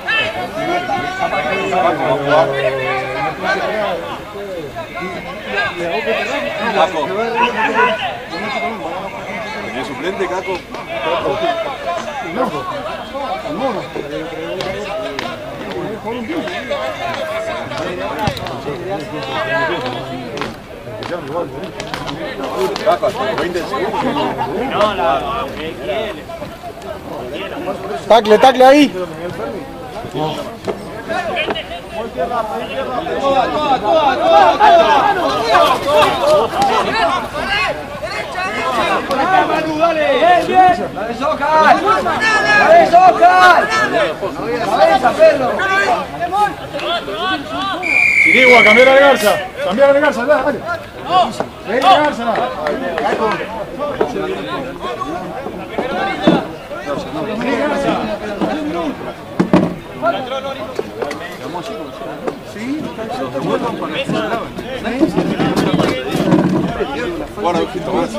Caco. ¿Tenía suplente, Caco? El mono. Caco, hasta veinte segundos. No, la que quiere. Tacle, tacle ahí. ¡Bien, bien! ¡Dale, Socal! ¡Dale, Socal! ¡Cabeza, perro! Chirigua, cambiar a Garza. Cambiar a Garza, dale. Ven, Garza. Guarda, ojito, más.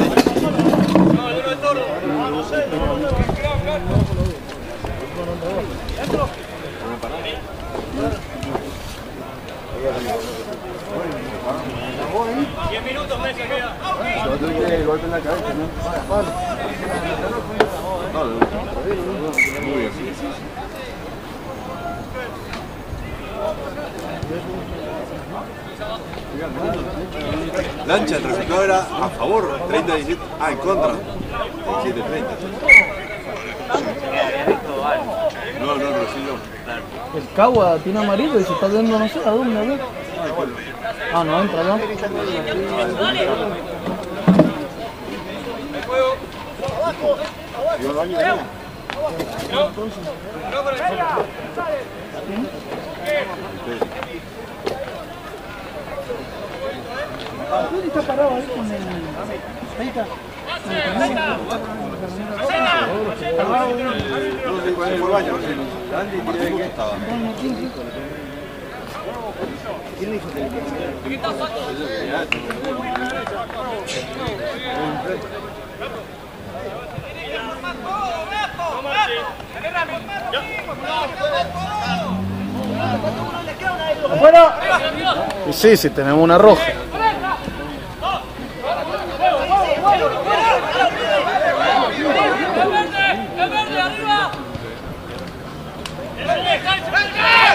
diez minutos, Messi, queda. Yo tengo que golpe en la cabeza, ¿no? Muy bien. Lancha, el resultado era a favor, treinta a diecisiete. Ah, en contra. diecisiete a treinta. No, no, no, sí, no. El Cagua tiene amarillo y se está viendo no sé a dónde, a ver. Ah, no entra, ¿no? Yo lo año de ¿Dónde está parado ahí con el... Ahí está. No sé cuál fue el baño, no sé. Martín, ¿cómo estaba? ¿Quién dijo que ¡Afuera! Y sí, sí, tenemos una roja. ¡El verde, arriba! ¡El verde,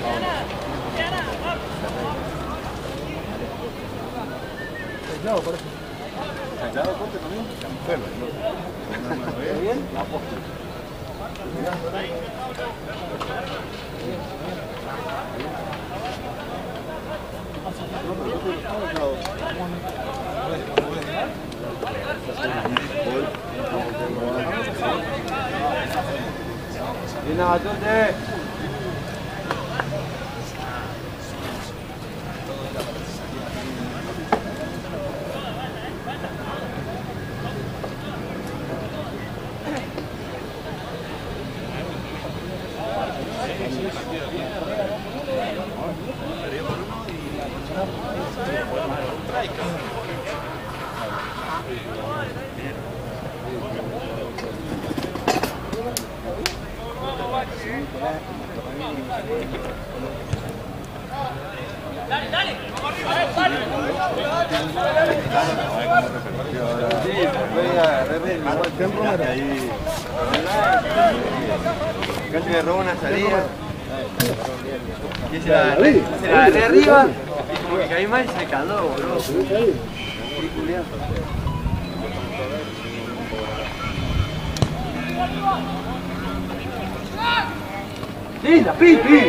Aislado, parece. ¿Aislado corte también? Cancelo. ¿Está bien? La posta. Bien, Abatonte. Dale, dale. Sí, fue a agarrarme el tiempo ahí. Casi me robó una salida. Y se la, se la agarré arriba y como que caí mal y se me caló, boludo. Sí, culiado. ¡Sí, la pipi!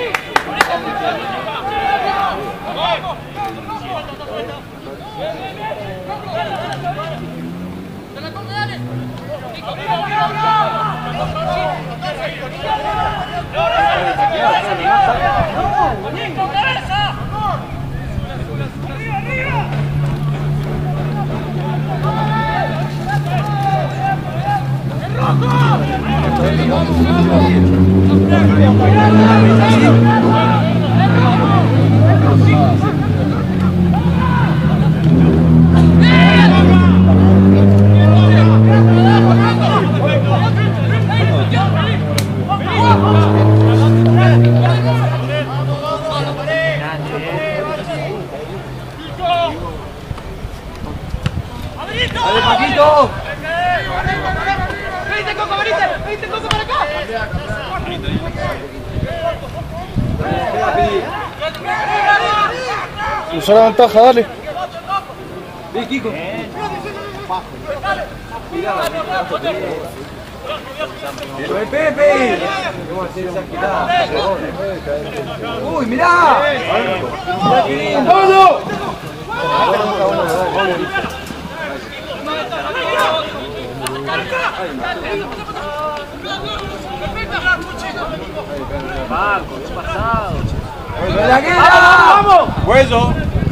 ¡Dale, Paquito! ¡Venite, Coco, venite! ¡Venite, Coco, para acá! Usa la ventaja, dale. Ven, Kiko. ¡Soy Pepe! ¿Cómo hacer esa quilada? ¡Uy, mirá! ¡Mirá qué lindo! ¡Vamos! Marco, ¿qué pasado? ¡La queda! ¡Vamos! Hueso.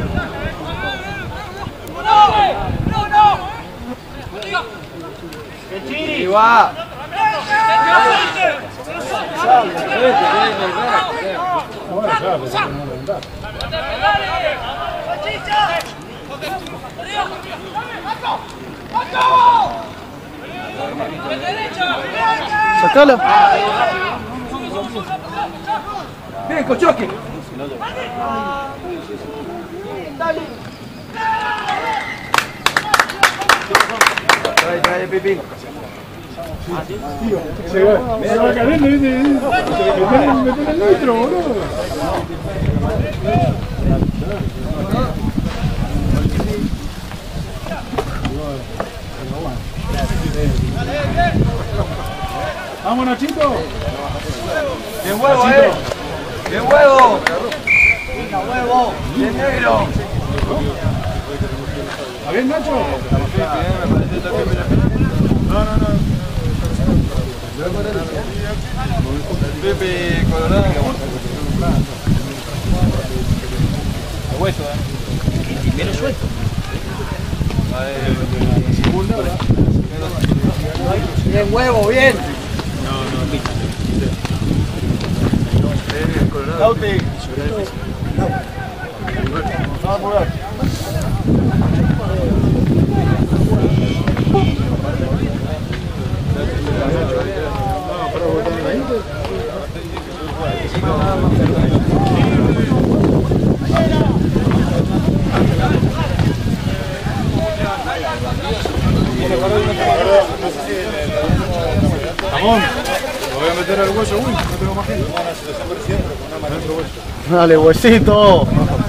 ¡No, no! ¡Y va! Bueno, claro, porque no lo vendrá. Sacala. ¡Bien, Cochoque! Trae, trae, Pipín. Tío, se va, se va caliente, ¿viste? Metele el litro, boludo. Vamos, Nachito. ¡Bien huevo, eh! ¡Bien huevo! ¡Bien huevo! ¡Bien negro! ¿Está bien, Nacho? No, no, no. Pepe Colorado. El hueso, ¿eh? Menos suelto. ¡Bien huevo, bien! Lauti. Vamos a apurar. No, pero botón ahí. Ramón, lo voy a meter al hueso, uy, no tengo más gente. Dentro hueso. Dale, huesito.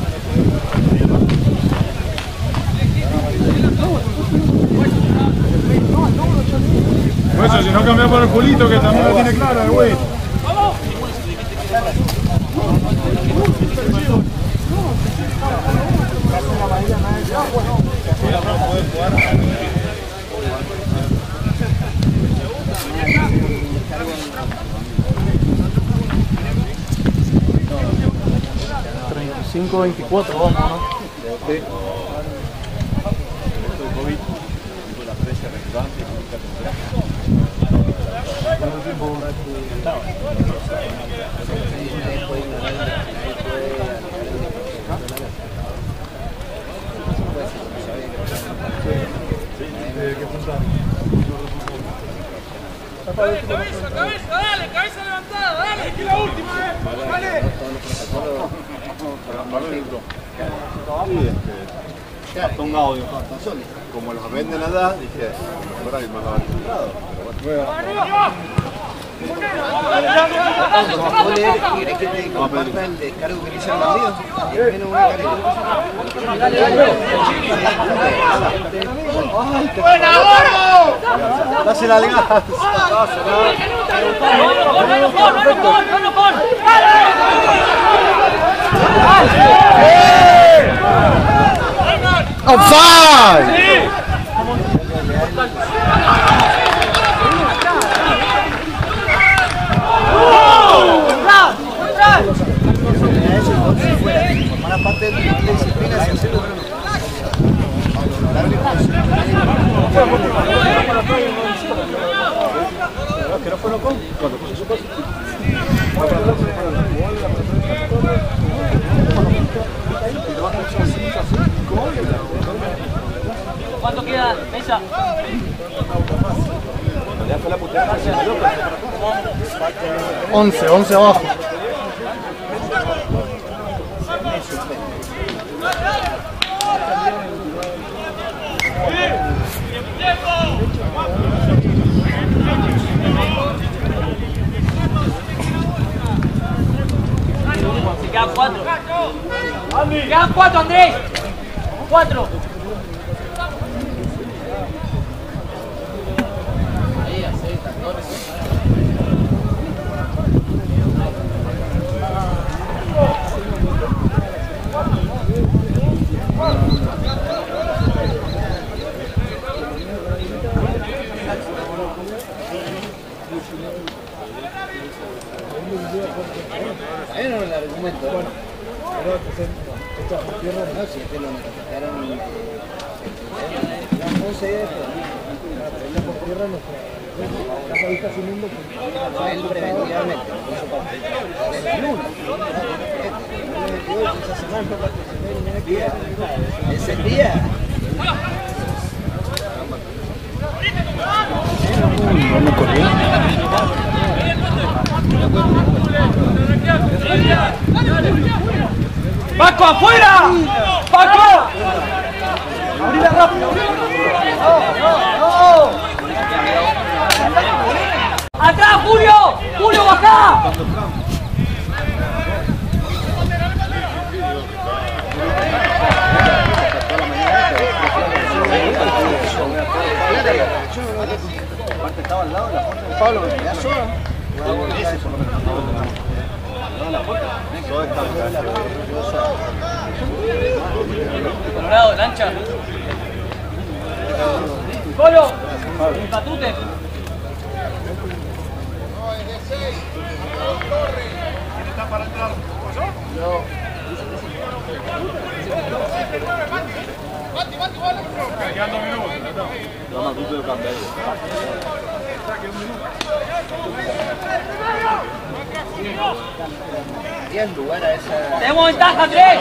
Hueso, si no cambia por el culito, que también la tiene clara, güey. treinta y cinco veinticuatro, vamos, ¿no? Sí. Cabeza, cabeza, dale, cabeza levantada, dale, aquí la última, eh. Dale. Hasta un audio, como los venden allá, dije, por ahí más acostumbrado. ¿Quieres que te comparta el descargo que le hicieron los amigos? Menos una carita. ¡Buena, gordo! Dásela al gas. ¡Offside! Formar parte de la disciplina sin hacerlo. Que no fue loco cuando puso su cosa. ¿Cuánto queda, Mesa? once, once abajo. Se quedan cuatro. Se quedan cuatro, Andrés. Cuatro. Ahí no el argumento. Bueno, pero esta tierra no, si te lo necesitaron la once de esto. La por tierra nuestra casa vista sin mundo. Él preventivamente, por su parte. Desde el lunes. Esa semana ese día. No me corrió. ¡Paco, afuera! ¡Paco! ¡Abrila rápido! ¡No, no, no! ¡Atrás, Julio! ¡Julio, bajá! Aparte estaba al lado de la puerta de Pablo, que tenía sola. Ese por lo menos. No, la puerta. Todo está Colorado, lancha. Colo, Patute. ¿Quién está para entrar? No. Quedan dos minutos. Toma, tú te lo cambias. ¿Tienes lugar a esa...? Tenemos ventaja, Andrés.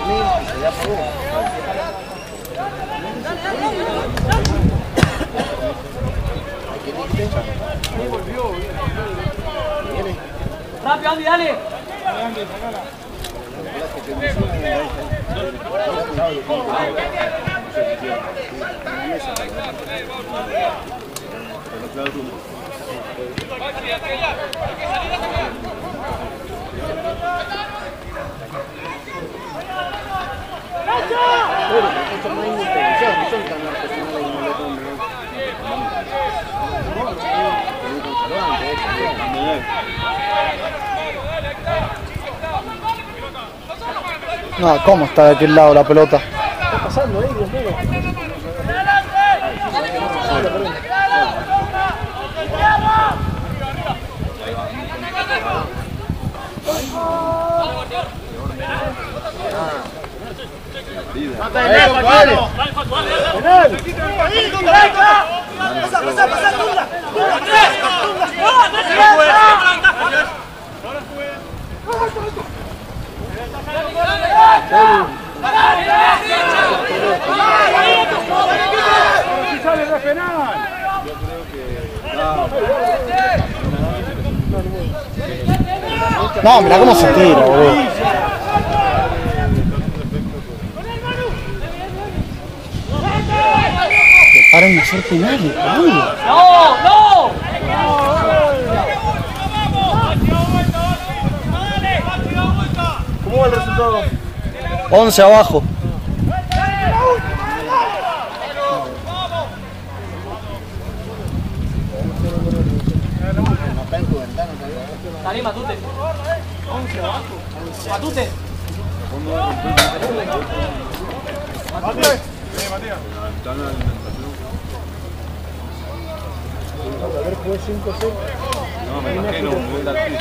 mil y se da por uno. Hay que irte. Viene. Rápido, Andy, dale. No, ¿cómo está de aquel lado la pelota? Está pasando ahí, Dios mío. No, mira cómo se tira, boludo. Paren de hacer penales, boludo. ¡No, no! ¿Cómo va el resultado? once abajo. Salí, Matute. Matute. Matías. Matías. A ver, fue cinco seis. No, me imagino, un nivel altísimo.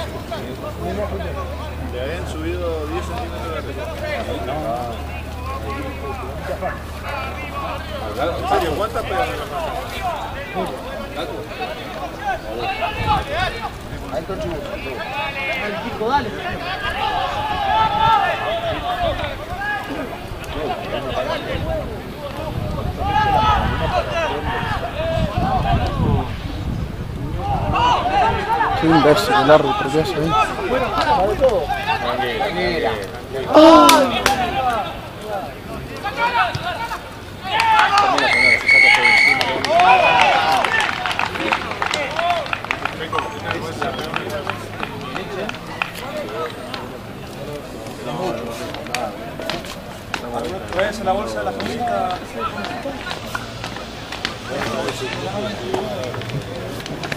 Le habían subido diez centímetros de arriba. ¿En serio? ¿Cuántas pegas en la mano? Ahí con Chibu. El chico, dale. Qué imbécil el árbitro, ¿qué hace ahí? ¿Puedes en la bolsa de la camiseta?